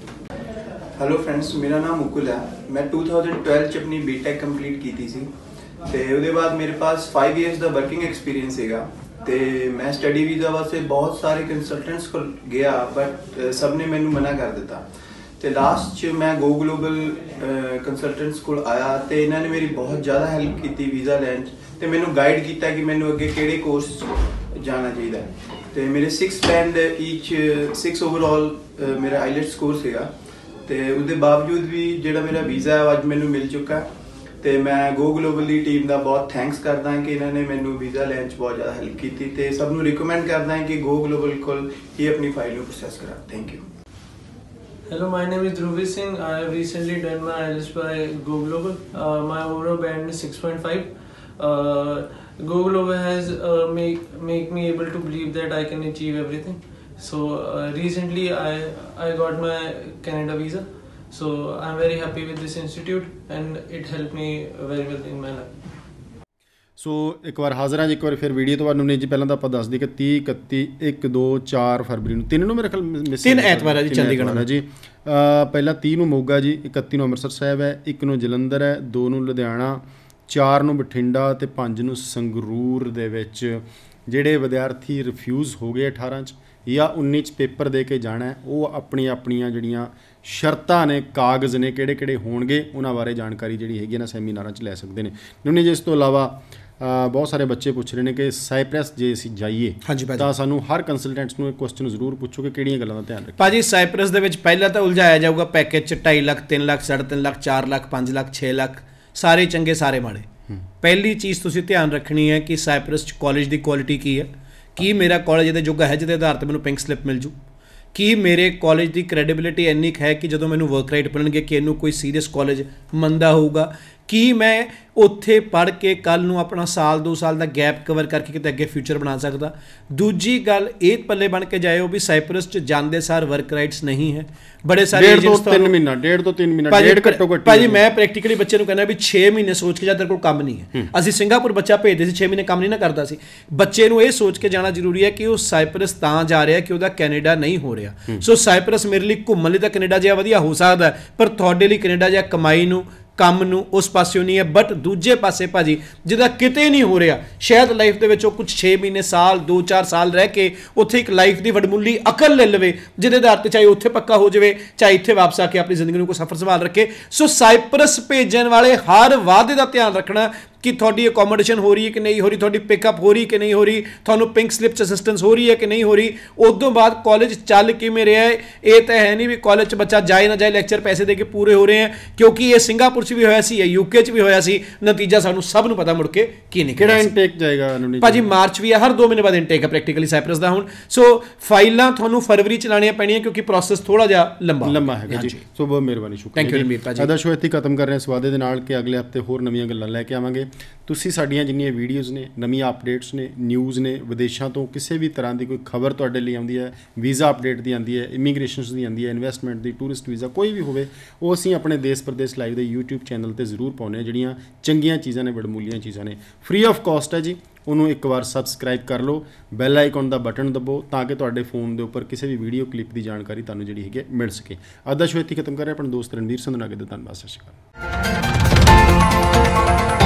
Hello friends, ਮੇਰਾ ਨਾਮ ਮੁਕੁਲ ਹੈ। ਮੈਂ 2012 ਚ ਆਪਣੀ BTech ਕੰਪਲੀਟ ਕੀਤੀ ਸੀ ਤੇ ਉਹਦੇ ਬਾਅਦ ਮੇਰੇ ਪਾਸ 5 ਇਅਰਸ ਦਾ ਵਰਕਿੰਗ ਐਕਸਪੀਰੀਅੰਸ ਸੀਗਾ ਤੇ ਮੈਂ ਸਟੱਡੀ ਵੀਜ਼ਾ ਵਾਸਤੇ ਬਹੁਤ ਸਾਰੇ ਕੰਸਲਟੈਂਟਸ ਕੋਲ ਗਿਆ, ਬਟ ਸਭ ਨੇ ਮੈਨੂੰ ਮਨਾ ਕਰ ਦਿੱਤਾ। ਤੇ ਲਾਸਟ 'ਚ ਮੈਂ ਗੋ ਗਲੋਬਲ ਕੰਸਲਟੈਂਟਸ ਕੋਲ ਆਇਆ ਤੇ ਇਹਨਾਂ ਨੇ ਮੇਰੀ ਬਹੁਤ ਜ਼ਿਆਦਾ ਹੈਲਪ ਕੀਤੀ ਵੀਜ਼ਾ ਲੈਣ 'ਚ ਤੇ ਮੈਨੂੰ ਗਾਈਡ ਕੀਤਾ ਕਿ ਮੈਨੂੰ ਅੱਗੇ ਕਿਹੜੇ ਕੋਰਸ ਜਾਣਾ ਚਾਹੀਦਾ। ਤੇ ਮੇਰੇ 6 ਬੈਂਡ ਈਚ 6 ਓਵਰਆਲ ਮੇਰਾ IELTS ਸਕੋਰ ਸੀਗਾ ਤੇ ਉਹਦੇ ਬਾਵਜੂਦ ਵੀ ਜਿਹੜਾ ਮੇਰਾ ਵੀਜ਼ਾ ਹੈ ਅੱਜ ਮੈਨੂੰ ਮਿਲ ਚੁੱਕਾ ਤੇ ਮੈਂ ਗੋ ਗਲੋਬਲ ਦੀ ਟੀਮ ਦਾ ਬਹੁਤ ਥੈਂਕਸ ਕਰਦਾ ਕਿ ਇਹਨਾਂ ਨੇ ਮੈਨੂੰ ਵੀਜ਼ਾ ਲੈਣ 'ਚ ਬਹੁਤ ਜ਼ਿਆਦਾ ਹੈਲਪ ਕੀਤੀ ਤੇ ਸਭ ਨੂੰ ਰਿਕਮੈਂਡ ਕਰਦਾ ਕਿ ਗੋ ਗਲੋਬਲ ਕੋਲ ਹੀ ਆਪਣੀ ਫਾਈਲ ਨੂੰ ਪ੍ਰੋਸੈਸ ਕਰਾ। Thank you. Hello, my name is Singh. I have recently done my IELTS by Go Global. My overall band is 6.5. Go Global has make me able to believe that I can achieve everything. So recently I got my Canada visa. So I'm very happy with this institute and it helped me very well in my life. So ਇੱਕ ਵਾਰ ਹਾਜ਼ਰ ਹਾਂ ਜੀ, ਇੱਕ ਵਾਰ ਫਿਰ ਵੀਡੀਓ ਤੋਂ ਬਾਅਦ ਨਵਨੀਤ ਜੀ ਪਹਿਲਾਂ ਤਾਂ ਆਪਾਂ ਦੱਸ ਦਈਏ ਕਿ 30, 31, 1, 2, 4 ਫਰਵਰੀ ਨੂੰ 3 ਨੂੰ ਮੇਰੇ ਖਿਆਲ ਮਿਸ 3 ਐਤਵਾਰ ਹੈ ਜੀ ਚੰਡੀਗੜ੍ਹ ਹੈ ਜੀ। ਪਹਿਲਾਂ 30 ਨੂੰ ਮੋਗਾ ਜੀ, 31 ਨੂੰ ਅੰਮ੍ਰਿਤਸਰ ਸਾਹਿਬ ਹੈ, 1 ਨੂੰ ਜਲੰਧਰ ਹੈ, 2 ਨੂੰ ਲੁਧਿਆਣਾ, 4 ਨੂੰ ਬਠਿੰਡਾ ਅਤੇ 5 ਨੂੰ ਸੰਗਰੂਰ ਦੇ ਵਿੱਚ ਜਿਹੜੇ ਵਿਦਿਆਰਥੀ ਰਿਫਿਊਜ਼ ਹੋ ਗਏ 18 'ਚ ਜਾਂ 19 'ਚ ਪੇਪਰ ਦੇ ਕੇ ਜਾਣਾ ਹੈ, ਉਹ ਆਪਣੀਆਂ ਜਿਹੜੀਆਂ ਸ਼ਰਤਾਂ ਨੇ, ਕਾਗਜ਼ ਨੇ, ਕਿਹੜੇ ਕਿਹੜੇ ਹੋਣਗੇ ਉਹਨਾਂ ਬਾਰੇ ਜਾਣਕਾਰੀ ਜਿਹੜੀ ਹੈਗੀ ਨਾ ਸੈਮੀਨਾਰਾਂ 'ਚ ਲੈ ਸਕਦੇ ਨੇ। ਨਵਨੀਤ ਜੀ ਇਸ ਤੋਂ ਇਲਾਵਾ ਬਹੁਤ ਸਾਰੇ ਬੱਚੇ ਪੁੱਛ ਰਹੇ ਨੇ ਕਿ ਸਾਈਪ੍ਰੈਸ ਜੇ ਅਸੀਂ ਜਾਈਏ ਤਾਂ ਸਾਨੂੰ ਹਰ ਕੰਸਲਟੈਂਟਸ ਨੂੰ ਇੱਕ ਕੁਐਸਚਨ ਜ਼ਰੂਰ ਪੁੱਛੋ ਕਿ ਕਿਹੜੀਆਂ ਗੱਲਾਂ ਦਾ ਧਿਆਨ ਰੱਖੀਏ। ਭਾਜੀ ਸਾਈਪ੍ਰਸ ਦੇ ਵਿੱਚ ਪਹਿਲਾਂ ਤਾਂ ਉਲਝਾਇਆ ਜਾਊਗਾ ਪੈਕੇਜ 'ਚ 2.5 ਲੱਖ 3 ਲੱਖ 3.5 ਲੱਖ 4 ਲੱਖ 5 ਲੱਖ 6 ਲੱਖ ਸਾਰੇ ਚੰਗੇ ਸਾਰੇ ਮਾੜੇ। ਪਹਿਲੀ ਚੀਜ਼ ਤੁਸੀਂ ਧਿਆਨ ਰੱਖਣੀ ਹੈ ਕਿ ਸਾਈਪ੍ਰਸ 'ਚ ਕਾਲਜ ਦੀ ਕੁਆਲਿਟੀ ਕੀ ਹੈ, ਕੀ ਮੇਰਾ ਕਾਲਜ ਇਹਦੇ ਜੋਗਾ ਹੈ ਜਿਹਦੇ ਆਧਾਰ 'ਤੇ ਮੈਨੂੰ ਪਿੰਕ ਸਲਿੱਪ ਮਿਲ ਜੂ, ਕੀ ਮੇਰੇ ਕਾਲਜ ਦੀ ਕ੍ਰੈਡੀਬਿਲਿਟੀ ਇੰਨੀ ਕੁ ਹੈ ਕਿ ਜਦੋਂ ਮੈਨੂੰ ਵਰਕ ਰਾਈਟ ਮਿਲਣਗੇ ਕਿ ਇਹਨੂੰ ਕੋਈ ਸੀਰੀਅਸ ਕਾਲਜ ਮੰਨਦਾ ਹੋਊਗਾ, ਕੀ ਮੈਂ ਉੱਥੇ ਪੜ੍ਹ ਕੇ ਕੱਲ੍ਹ ਨੂੰ ਆਪਣਾ ਸਾਲ 2 ਸਾਲ ਦਾ ਗੈਪ ਕਵਰ ਕਰਕੇ ਕਿਤੇ ਅੱਗੇ ਫਿਊਚਰ ਬਣਾ ਸਕਦਾ। ਦੂਜੀ ਗੱਲ ਇਹ ਪੱਲੇ ਬਣ ਕੇ ਜਾਇਓ ਵੀ ਸਾਈਪ੍ਰਸ 'ਚ ਜਾਂਦੇ ਸਾਰ ਵਰਕ ਰਾਈਟਸ ਨਹੀਂ ਹੈ। ਬੜੇ ਸਾਰੇ ਡੇਢ ਤੋਂ 3 ਮਹੀਨਾ ਡੇਢ ਘੱਟੋ ਘੱਟ ਭਾਜੀ ਮੈਂ ਪ੍ਰੈਕਟੀਕਲੀ ਬੱਚੇ ਨੂੰ ਕਹਿੰਦਾ ਵੀ 6 ਮਹੀਨੇ ਸੋਚ ਕੇ ਜਾ ਤੇਰੇ ਕੋਲ ਕੰਮ ਨਹੀਂ ਹੈ। ਅਸੀਂ ਸਿੰਗਾਪੁਰ ਬੱਚਾ ਭੇਜਦੇ ਸੀ 6 ਮਹੀਨੇ ਕੰਮ ਨਹੀਂ ਨਾ ਕਰਦਾ ਸੀ। ਬੱਚੇ ਨੂੰ ਇਹ ਸੋਚ ਕੇ ਜਾਣਾ ਜ਼ਰੂਰੀ ਹੈ ਕਿ ਉਹ ਸਾਈਪ੍ਰਸ ਤਾਂ ਜਾ ਰਿਹਾ ਕਿ ਉਹਦਾ ਕੈਨੇਡਾ ਨਹੀਂ ਹੋ ਰਿਹਾ। ਸੋ ਸਾਈਪ੍ਰਸ ਮੇਰੇ ਲਈ ਘੁੰਮਣ ਲਈ ਤਾਂ ਕੈਨੇਡਾ ਜਿਹਾ ਵਧੀਆ ਹੋ ਸਕਦਾ, ਪਰ ਤੁਹਾਡੇ ਲਈ ਕੈਨੇਡਾ ਜਿਹਾ ਕਮਾਈ ਨੂੰ ਕੰਮ ਨੂੰ ਉਸ ਪਾਸਿਓਂ ਨਹੀਂ ਹੈ। ਬਟ ਦੂਜੇ ਪਾਸੇ ਭਾਜੀ ਜਿਹਦਾ ਕਿਤੇ ਨਹੀਂ ਹੋ ਰਿਹਾ, ਸ਼ਾਇਦ ਲਾਈਫ ਦੇ ਵਿੱਚ ਉਹ ਕੁਝ 6 ਮਹੀਨੇ ਸਾਲ 2-4 ਸਾਲ ਰਹਿ ਕੇ ਉੱਥੇ ਇੱਕ ਲਾਈਫ ਦੀ ਵਡਮੁੱਲੀ ਅਕਲ ਲੈ ਲਵੇ ਜਿਹਦੇ ਆਧਾਰ 'ਤੇ ਚਾਹੇ ਉੱਥੇ ਪੱਕਾ ਹੋ ਜਾਵੇ, ਚਾਹੇ ਇੱਥੇ ਵਾਪਸ ਆ ਕੇ ਆਪਣੀ ਜ਼ਿੰਦਗੀ ਨੂੰ ਕੋਈ ਸਫ਼ਰ ਸੰਭਾਲ ਰੱਖੇ। ਸੋ ਸਾਈਪ੍ਰਸ ਭੇਜਣ ਵਾਲੇ ਹਰ ਵਾਅਦੇ ਦਾ ਧਿਆਨ ਰੱਖਣਾ ਕਿ ਤੁਹਾਡੀ ਅਕੋਮੋਡੇਸ਼ਨ ਹੋ ਰਹੀ ਹੈ ਕਿ ਨਹੀਂ ਹੋ ਰਹੀ, ਤੁਹਾਡੀ ਪਿਕਅਪ ਹੋ ਰਹੀ ਕਿ ਨਹੀਂ ਹੋ ਰਹੀ, ਤੁਹਾਨੂੰ ਪਿੰਕ ਸਲਿਪ 'ਚ ਅਸਿਸਟੈਂਸ ਹੋ ਰਹੀ ਹੈ ਕਿ ਨਹੀਂ ਹੋ ਰਹੀ। ਉਸ ਤੋਂ ਬਾਅਦ ਕਾਲਜ ਚੱਲ ਕਿਵੇਂ ਰਿਹਾ ਹੈ, ਇਹ ਤਾਂ ਹੈ ਨਹੀਂ ਵੀ ਕਾਲਜ 'ਚ ਬੱਚਾ ਜਾਏ ਨਾ ਜਾਏ, ਲੈਕਚਰ ਪੈਸੇ ਦੇ ਕੇ ਪੂਰੇ ਹੋ ਰਹੇ ਹੈ, ਕਿਉਂਕਿ ਇਹ ਸਿੰਗਾਪੁਰ 'ਚ ਵੀ ਹੋਇਆ ਸੀ, ਇਹ UK 'ਚ ਵੀ ਹੋਇਆ ਸੀ। ਨਤੀਜਾ ਸਾਨੂੰ ਸਭ ਨੂੰ ਪਤਾ ਮੁੜ ਕੇ ਕੀ ਨਿਕਲਿਆ। ਕਿਹੜਾ ਇਨਟੇਕ ਜਾਏਗਾ ਭਾਜੀ ਮਾਰਚ ਵੀ ਹੈ, ਹਰ 2 ਮਹੀਨੇ ਬਾਅਦ ਇਨਟੇਕ ਹੈ ਪ੍ਰੈਕਟੀਕਲੀ ਸਾਈਪ੍ਰਸ ਦਾ ਹੁਣ। ਸੋ ਫਾਈਲਾਂ ਤੁਹਾਨੂੰ ਫਰਵਰੀ 'ਚ ਲਾਣੀਆਂ ਪੈਣੀਆਂ ਕਿਉਂਕਿ ਪ੍ਰੋਸੈਸ ਥੋੜਾ ਜਿਹਾ ਲੰਬਾ ਹੈਗਾ ਜੀ। ਸੋ ਬਹੁਤ ਮਿਹਰਬਾਨੀ, ਸ਼ੁਕਰੀਆ। ਥੈਂਕ ਯੂ ਰਣਬੀਰ ਭਾਜੀ। ਅਦਾ ਸ਼ੋ ਇੱਥੇ ਖਤਮ ਕਰ ਰਹੇ ਹਾਂ ਇਸ ਵਾਅਦੇ ਦੇ ਨਾਲ ਕਿ ਅਗਲੇ ਹਫਤੇ ਹੋਰ ਨਵੀਆਂ ਗੱਲਾਂ ਲੈ ਕੇ ਆਵਾਂਗੇ। ਤੁਸੀਂ ਸਾਡੀਆਂ ਜਿੰਨੀਆਂ ਵੀਡੀਓਜ਼ ਨੇ, ਨਵੀਆਂ ਅਪਡੇਟਸ ਨੇ, ਨਿਊਜ਼ ਨੇ, ਵਿਦੇਸ਼ਾਂ ਤੋਂ ਕਿਸੇ ਵੀ ਤਰ੍ਹਾਂ ਦੀ ਕੋਈ ਖਬਰ ਤੁਹਾਡੇ ਲਈ ਆਉਂਦੀ ਹੈ, ਵੀਜ਼ਾ ਅਪਡੇਟ ਦੀ ਆਉਂਦੀ ਹੈ, ਇਮੀਗ੍ਰੇਸ਼ਨਸ ਦੀ ਆਉਂਦੀ ਹੈ, ਇਨਵੈਸਟਮੈਂਟ ਦੀ, ਟੂਰਿਸਟ ਵੀਜ਼ਾ ਕੋਈ ਵੀ ਹੋਵੇ, ਉਹ ਅਸੀਂ ਆਪਣੇ ਦੇਸ਼ ਪ੍ਰਦੇਸ਼ ਲਾਈਵ ਦੇ YouTube ਚੈਨਲ 'ਤੇ ਜ਼ਰੂਰ ਪਾਉਂਦੇ ਹਾਂ। ਜਿਹੜੀਆਂ ਚੰਗੀਆਂ ਚੀਜ਼ਾਂ ਨੇ, ਵਡਮੁੱਲੀਆਂ ਚੀਜ਼ਾਂ ਨੇ, ਫ੍ਰੀ ਆਫ ਕਾਸਟ ਹੈ ਜੀ। ਉਹਨੂੰ ਇੱਕ ਵਾਰ ਸਬਸਕ੍ਰਾਈਬ ਕਰ ਲਓ, ਬੈਲ ਆਈਕਨ ਦਾ ਬਟਨ ਦਬੋ ਤਾਂ ਕਿ ਤੁਹਾਡੇ ਫੋਨ ਦੇ ਉੱਪਰ ਕਿਸੇ ਵੀ ਵੀਡੀਓ ਕਲਿੱਪ ਦੀ ਜਾਣਕਾਰੀ ਤੁਹਾਨੂੰ ਜਿਹੜੀ ਹੈਗੀ ਮਿਲ ਸਕੇ। ਅੱਜ ਦਾ ਸ਼ੋ ਇੱਥੇ ਖਤਮ ਕਰ ਰਿਹਾ। ਆਪਣੇ ਦੋਸਤ ਰਣਬੀਰ ਸੰਧੂ ਨਾਲ ਧੰਨਵਾਦ, ਸਤਿ ਸ਼੍ਰੀ ਅਕਾਲ।